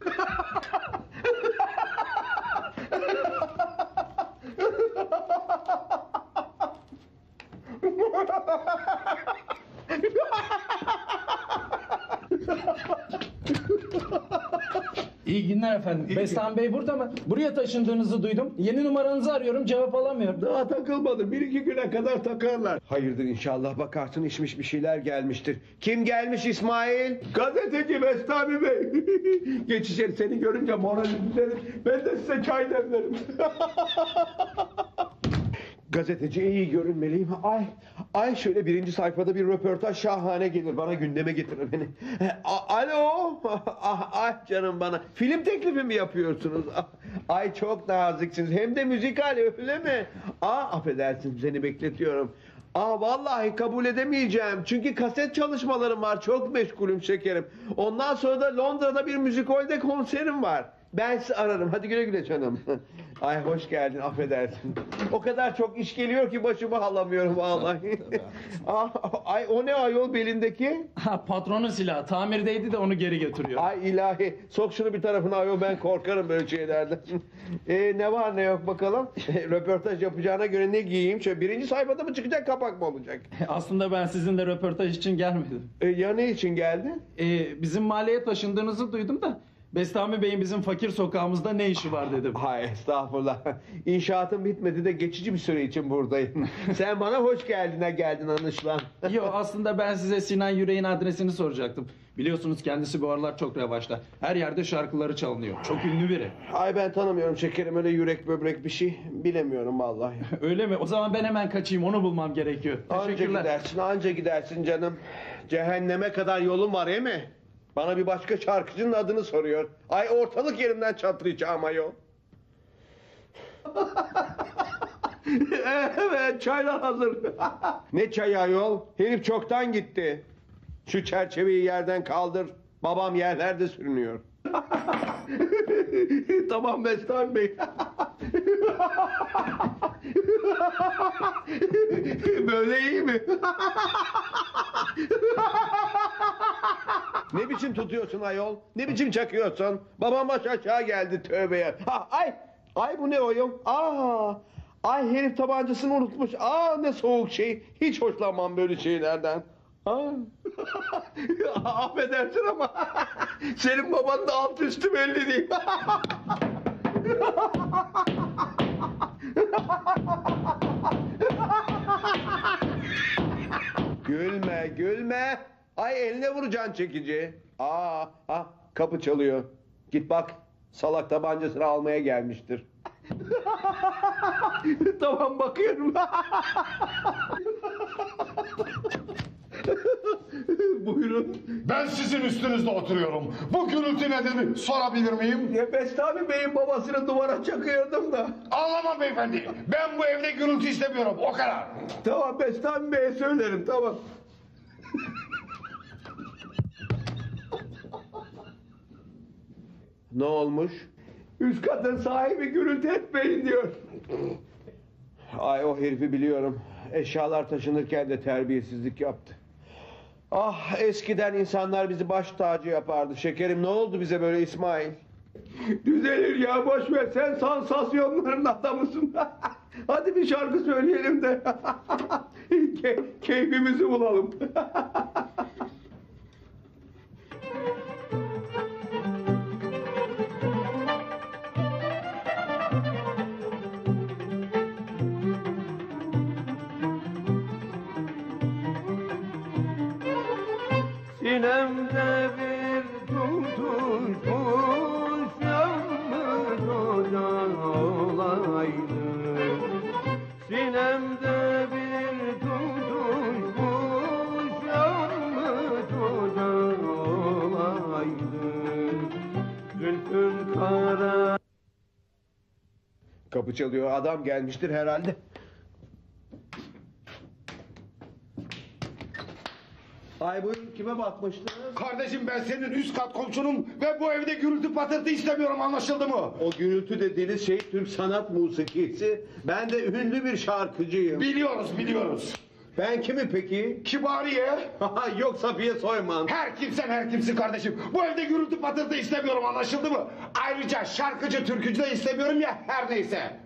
İyi günler efendim. Bestami Bey burada mı? Buraya taşındığınızı duydum. Yeni numaranızı arıyorum, cevap alamıyorum. Daha takılmadı. 1-2 güne kadar takarlar. Hayırdır inşallah, bakarsın içmiş bir şeyler gelmiştir. Kim gelmiş İsmail? Gazeteci Bestami Bey. Geç içeri, seni görünce moralim düzelir. Ben de size çay demlerim. Gazeteciye iyi görünmeliyim. Ay şöyle birinci sayfada bir röportaj şahane gelir. Bana gündeme getirir beni. Alo. Ay canım bana. Film teklifi mi yapıyorsunuz? Ay çok naziksiniz. Hem de müzikal, öyle mi? Affedersin, seni bekletiyorum. Vallahi kabul edemeyeceğim. Çünkü kaset çalışmalarım var. Çok meşgulüm şekerim. Ondan sonra da Londra'da bir müzikolde konserim var. Ben sizi ararım. Hadi güle güle canım. Ay hoş geldin, affedersin. O kadar çok iş geliyor ki başımı alamıyorum vallahi. Ay o ne ayol belindeki? Patronun silahı. Tamirdeydi de onu geri götürüyor. Ay ilahi. Sok şunu bir tarafına ayol, ben korkarım böyle şeylerden. Ne var ne yok bakalım. Röportaj yapacağına göre ne giyeyim? Şöyle birinci sayfada mı çıkacak, kapak mı olacak? Aslında ben sizinle röportaj için gelmedim. Ya ne için geldin? Bizim mahalleye taşındığınızı duydum da Bestami Bey'in bizim fakir sokağımızda ne işi var dedim. Hay estağfurullah. İnşaatım bitmedi de geçici bir süre için buradayım. Sen bana hoş geldine geldin anlaşılan. Yok, aslında ben size Sinan Yürek'in adresini soracaktım. Biliyorsunuz kendisi bu aralar çok revaçta. Her yerde şarkıları çalınıyor. Çok ünlü biri. Ay ben tanımıyorum şekerim, öyle yürek böbrek bir şey. Bilemiyorum vallahi. Öyle mi? O zaman ben hemen kaçayım, onu bulmam gerekiyor. Teşekkürler. Anca gidersin canım. Cehenneme kadar yolun var değil mi? Bana bir başka şarkıcının adını soruyor. Ay ortalık yerimden çatlayacağım ayol. Evet, çaylar hazır. Ne çayı ayol? Herif çoktan gitti. Şu çerçeveyi yerden kaldır. Babam yerlerde sürünüyor. Tamam Bestami Bey. Böyle iyi mi? Ne biçim biçim tutuyorsun ayol? Ne biçim çakıyorsun? Babam baş aşağı geldi tövbeye. Ha, ay bu ne oyun? Ay herif tabancasını unutmuş. Ne soğuk şey. Hiç hoşlanmam böyle şeylerden. Affedersin ama senin baban da alt üstü belli değil. Gülme. Ay eline vuracaksın çekici. Kapı çalıyor. Git bak. Salak tabancasını almaya gelmiştir. Tamam bakıyorum. Buyurun. Ben sizin üstünüzde oturuyorum. Bu gürültü nedir sorabilir miyim? Bestami Bey'in babasını duvara çakıyordum da. Ağlama beyefendi. Ben bu evde gürültü istemiyorum. O kadar. Tamam Bestami Bey'e söylerim tamam. Ne olmuş? Üst katın sahibi gürültü etmeyin diyor. Ay o herifi biliyorum. Eşyalar taşınırken de terbiyesizlik yaptı. Eskiden insanlar bizi baş tacı yapardı. Şekerim ne oldu bize böyle İsmail? Düzelir ya boş ver sen sansasyonların adamısın. Hadi bir şarkı söyleyelim de keyfimizi bulalım. Sinemde bir tutuşmuş yağmur olaydı. Sinemde bir tutuşmuş yağmur olaydı. Zülfün kara. Kapı çalıyor, adam gelmiştir herhalde. Ay buyurun kime bakmıştınız? Kardeşim ben senin üst kat komşunum ve bu evde gürültü patırtı istemiyorum anlaşıldı mı? O gürültü dediğiniz şey Türk sanat musikisi. Ben de ünlü bir şarkıcıyım. Biliyoruz. Ben kimi peki? Kibariye. Yok Safiye Soyman. Her kimsin kardeşim. Bu evde gürültü patırtı istemiyorum anlaşıldı mı? Ayrıca şarkıcı türkücü de istemiyorum ya her neyse.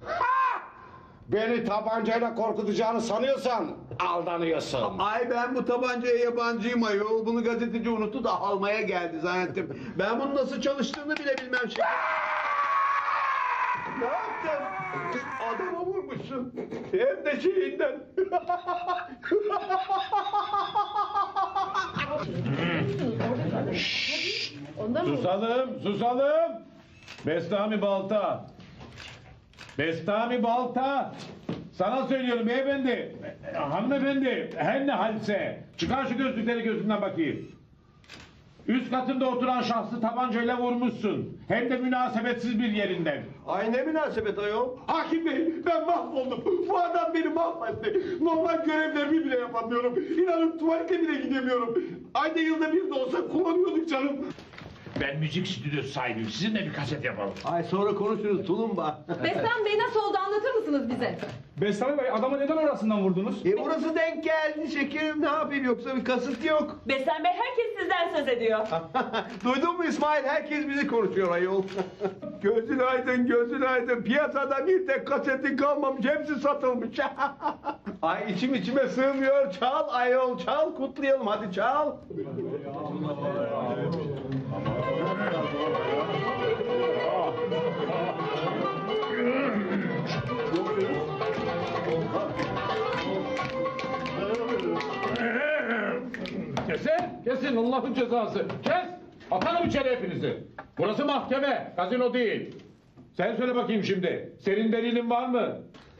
Beni tabancayla korkutacağını sanıyorsan aldanıyorsun. Ay ben bu tabancaya yabancıyım ayol. Bunu gazeteci unuttu da almaya geldi zannettim. Ben bunun nasıl çalıştığını bile bilmem şey. Ne yaptın? Adama vurmuşsun. Hem de şeyinden. Susalım. Bestami Balta. Sana söylüyorum beyefendi. Hanımefendi. Her ne halse. Çıkar şu gözlükleri gözünden bakayım. Üst katında oturan şahsı tabancayla vurmuşsun. Hem de münasebetsiz bir yerinden. Ay ne münasebet ayol. Hakim Bey ben mahvoldum. Bu adam beni mahvetti. Normal görevlerimi bile yapamıyorum. İnanın tuvalete bile gidemiyorum. Ayda yılda bir de olsa kullanıyorduk canım. Ben müzik stüdyosu sahibiyim. Sizinle bir kaset yapalım. Ay sonra konuşuruz tulumba. Bestan Bey nasıl oldu anlatır mısınız bize? Bestami Bey adamı neden orasından vurdunuz? Orası denk geldi şekerim ne yapayım yoksa bir kasıt yok. Bestan Bey herkes sizden söz ediyor. Duydun mu İsmail? Herkes bizi konuşuyor ayol. Gözün aydın. Piyasada bir tek kasetin kalmamış. Hepsi satılmış. Ay içime sığmıyor. Çal ayol çal kutlayalım hadi çal. Kesin Allah'ın cezası. Kes! Atarım içeri hepinizi. Burası mahkeme, gazino değil. Sen söyle bakayım şimdi. Senin delilin var mı?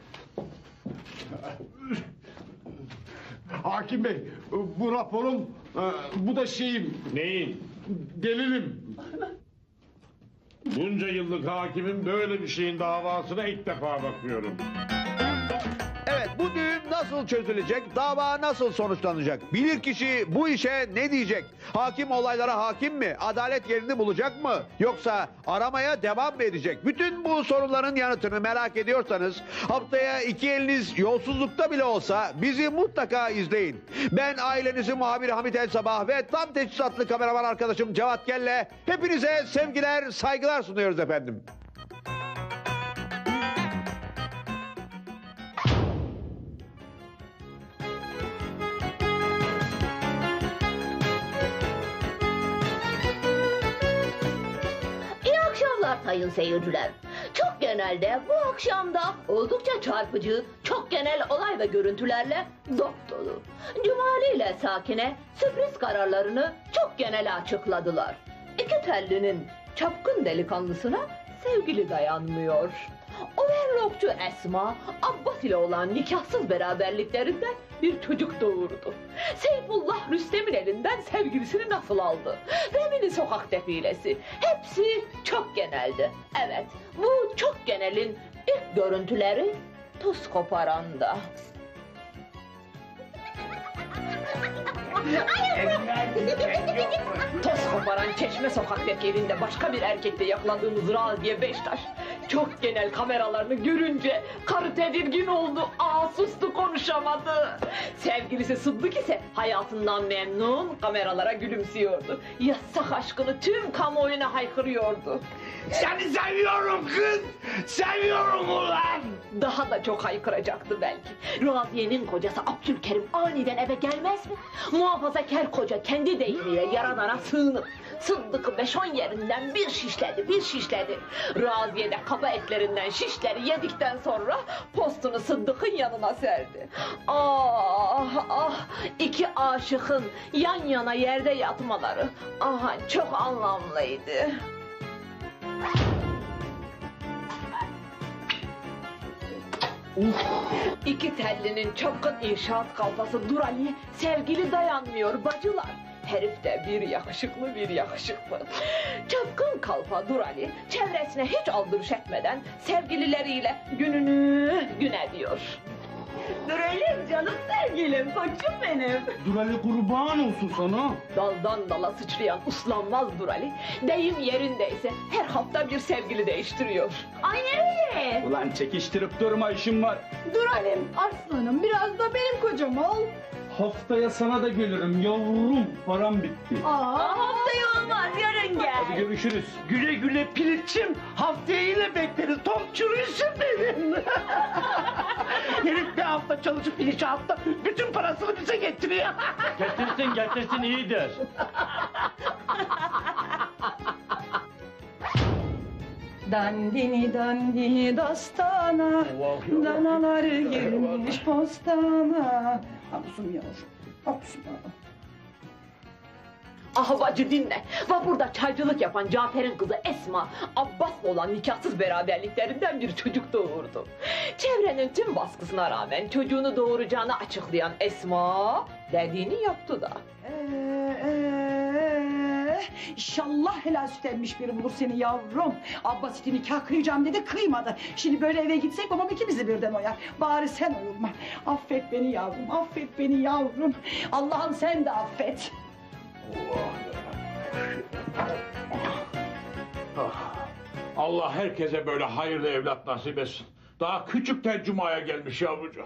Hakim Bey bu raporum bu da şeyim. Neyin? Delilim. Bunca yıllık hakimin böyle bir şeyin davasına ilk defa bakıyorum. Evet bu düğün nasıl çözülecek? Dava nasıl sonuçlanacak? Bilirkişi bu işe ne diyecek? Hakim olaylara hakim mi? Adalet yerini bulacak mı? Yoksa aramaya devam mı edecek? Bütün bu soruların yanıtını merak ediyorsanız haftaya iki eliniz yolsuzlukta bile olsa bizi mutlaka izleyin. Ben ailenizin muhabiri Hamit Elsabah ve tam teçhizatlı kameraman arkadaşım Cevat Kelle hepinize sevgiler, saygılar sunuyoruz efendim. İyi akşamlar sayın seyirciler. Çok genelde bu akşamda oldukça çarpıcı, çok genel olay ve görüntülerle dop dolu. Cumali ile Sakine sürpriz kararlarını çok genel açıkladılar. İki tellinin çapkın delikanlısına sevgili dayanmıyor. Overlockçu Esma, Abbas ile olan nikahsız beraberliklerinden bir çocuk doğurdu. Seyfullah Rüstem'in elinden sevgilisini nasıl aldı? Remini sokak defilesi. Hepsi çok geneldi. Evet, bu çok genelin ilk görüntüleri toz koparanda. Toz koparan Çeşme sokaktaki evinde başka bir erkekle yakaladığımız Raziye Beştaş çok genel kameralarını görünce karı tedirgin oldu, sustu, konuşamadı. Sevgilisi Sıddık ise hayatından memnun, kameralara gülümsüyordu. Yasak aşkını tüm kamuoyuna haykırıyordu. Seni seviyorum kız! Seviyorum ulan! Daha da çok haykıracaktı belki. Raziye'nin kocası Abdülkerim aniden eve gelmez mi? Muhafazakar koca kendi deyimiyle Yaradan'a sığınıp Sıddık'ı 5-10 yerinden bir şişledi. Raziye de kaba etlerinden şişleri yedikten sonra postunu Sıddık'ın yanına serdi. İki aşıkın yan yana yerde yatmaları çok anlamlıydı. İki tellinin çapkın inşaat kalfası Durali sevgili dayanmıyor bacılar. Herif de bir yakışıklı. Çapkın kalfa Durali çevresine hiç aldırış etmeden sevgilileriyle gününü gün ediyor. Duralim canım sevgilim, koçum benim. Durali kurban olsun sana. Daldan dala sıçrayan uslanmaz Durali, deyim yerindeyse her hafta bir sevgili değiştiriyor. Ay nereye? Ulan çekiştirip durma, işim var. Duralim, aslanım biraz da benim kocam ol. Haftaya sana da gelirim yavrum, param bitti. Haftaya olmaz, yarın gel. Hadi görüşürüz. Güle güle Pilitçim, haftaya yine bekleriz. Top çürüsün benim. Herif bir hafta çalışıp inşaatta bütün parasını bize getiriyor. Getirsin iyidir. Dandini dastana, danalar girmiş postana. Abusum yavrum, abusum yavrum. Bacı dinle. Burada çaycılık yapan Cafer'in kızı Esma, Abbas'la olan nikahsız beraberliklerinden bir çocuk doğurdu. Çevrenin tüm baskısına rağmen çocuğunu doğuracağını açıklayan Esma dediğini yaptı da. İnşallah helal süt emmiş biri bulur seni yavrum. Abbas iti nikah kıyacağım dedi, kıymadı. Şimdi böyle eve gitsek babam ikimizi birden oyar. Bari sen oyulma. Affet beni yavrum, affet beni yavrum. Allah'ım sen de affet. Allah herkese böyle hayırlı evlat nasip etsin. Daha küçükten Cuma'ya gelmiş yavrucuğum.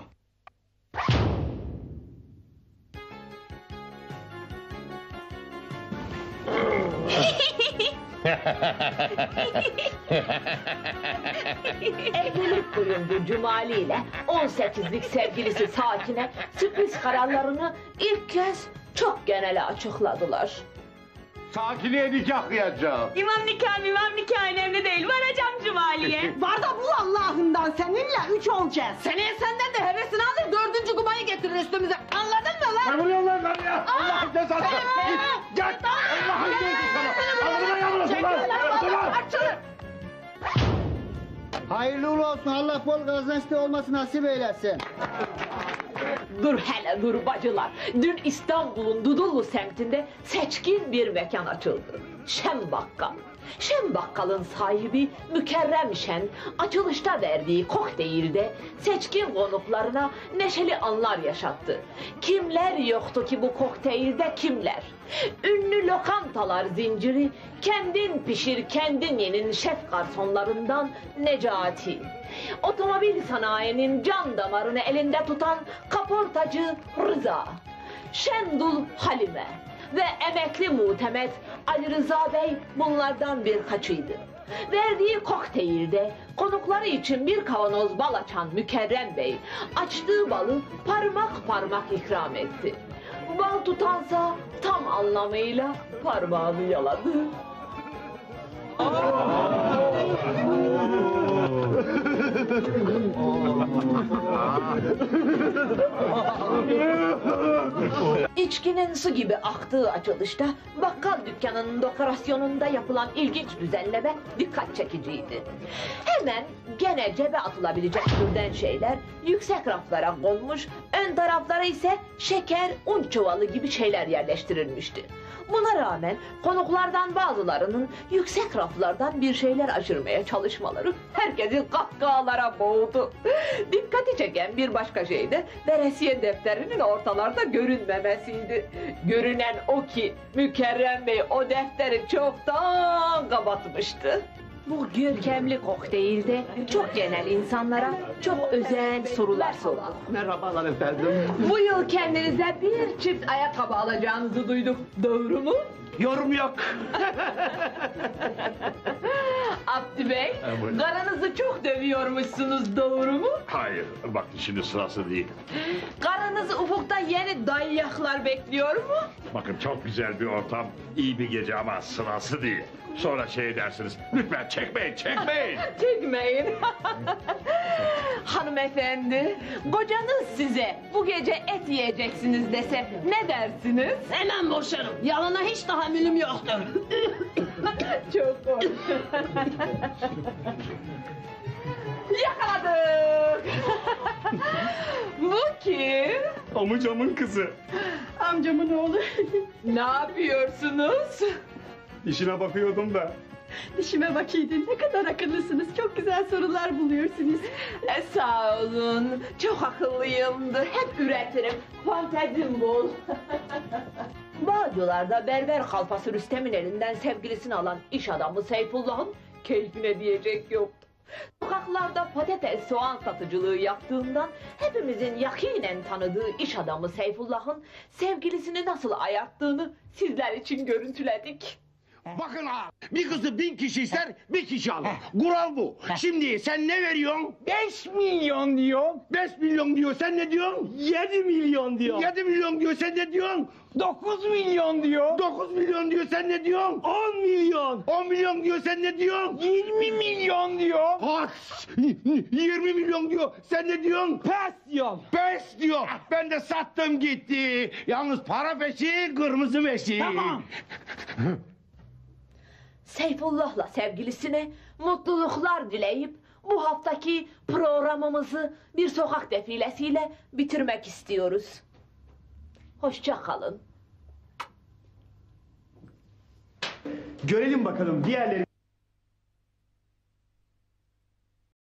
Evlilik kuyumcu Cumali ile 18'lik sevgilisi Sakine sürpriz kararlarını ilk kez çok genele açıkladılar. Sakine'ye nikah kıyacağım. İmam nikahı önemli değil. Varacağım Cumali'ye. Var da bul Allah'ından, seninle 3 olacağız. Seneye senden de hevesini alır, 4. kumayı getirir üstümüze. Anladın mı lan? Ne vuruyorsun lan ya? Allah'ın cezası. Git. Allah'ın cezası sana. Ağzına yavrusun lan. Hayırlı uğurlu olsun. Allah bol kazançlı olması nasip eylesin. Dur hele dur bacılar. Dün İstanbul'un Dudullu semtinde seçkin bir mekan açıldı. Şen Bakkal. Şen Bakkal'ın sahibi Mükerrem Şen, açılışta verdiği kokteylde seçkin konuklarına neşeli anlar yaşattı. Kimler yoktu ki bu kokteylde kimler? Ünlü lokantalar zinciri, kendin pişir kendin yenin şef garsonlarından Necati. Otomobil sanayinin can damarını elinde tutan kaportacı Rıza. Şendul Halime ve emekli muhtemet Ali Rıza Bey bunlardan birkaçıydı. Verdiği kokteylde konukları için bir kavanoz bal açan Mükerrem Bey açtığı balı parmak parmak ikram etti. Bal tutansa tam anlamıyla parmağını yaladı. İçkinin su gibi aktığı açılışta bakkal dükkanının dekorasyonunda yapılan ilginç düzenleme dikkat çekiciydi. Hemen gene cebe atılabilecek türden şeyler yüksek raflara konmuş, ön taraflara ise şeker, un çuvalı gibi şeyler yerleştirilmişti. Buna rağmen konuklardan bazılarının yüksek raflardan bir şeyler aşırmaya çalışmaları herkesi kahkahalara boğdu. Dikkati çeken bir başka şey de veresiye defterinin ortalarda görünmemesiydi. Görünen o ki Mükerrem Bey o defteri çoktan kapatmıştı. Bu görkemli kokteylde çok genel insanlara çok özel sorular soruldu. Merhabalar efendim. Bu yıl kendinize bir çift ayakkabı alacağınızı duyduk. Doğru mu? Yorum yok. Abdü Bey, karınızı çok dövüyormuşsunuz, doğru mu? Hayır, bak şimdi sırası değil. Karınızı ufukta yeni dayyaklar bekliyor mu? Bakın çok güzel bir ortam, iyi bir gece ama sırası değil. Sonra şey dersiniz, lütfen çekmeyin, çekmeyin. Çekmeyin. Hanımefendi, kocanız size bu gece et yiyeceksiniz dese ne dersiniz? Hemen boşarım. Yalana hiç tahammülüm yoktur. Çok hoş. Yakaladık. Bu kim? Amcamın kızı. Amcamın oğlu. Ne yapıyorsunuz? İşine bakıyordum da. Dişime bakıydın. Ne kadar akıllısınız. Çok güzel sorular buluyorsunuz. Sağ olun. Çok akıllıyımdır. Hep üretirim. Fantezim bol. Bağcılar'da berber kalfası Rüstem'in elinden sevgilisini alan iş adamı Seyfullah'ın keyfine diyecek yoktu. Sokaklarda patates, soğan satıcılığı yaptığından hepimizin yakinen tanıdığı iş adamı Seyfullah'ın sevgilisini nasıl ayarttığını sizler için görüntüledik. Bakın ha, bir kızı 1000 kişi ister, bir kişi alır. Kural bu. Şimdi sen ne veriyorsun? 5 milyon diyor. 5 milyon diyor, sen ne diyorsun? 7 milyon diyor. 7 milyon diyor, sen ne diyorsun? 9 milyon diyor. 9 milyon diyor, sen ne diyorsun? 10 milyon. 10 milyon diyor, sen ne diyorsun? 20 milyon diyor. 20 milyon diyor, sen ne diyorsun? Pes diyor. Pes diyor. Ben de sattım gitti. Yalnız para peşi, kırmızı meşi. Tamam. Seyfullah'la sevgilisine mutluluklar dileyip bu haftaki programımızı bir sokak defilesiyle bitirmek istiyoruz. Hoşça kalın. Görelim bakalım diğerleri.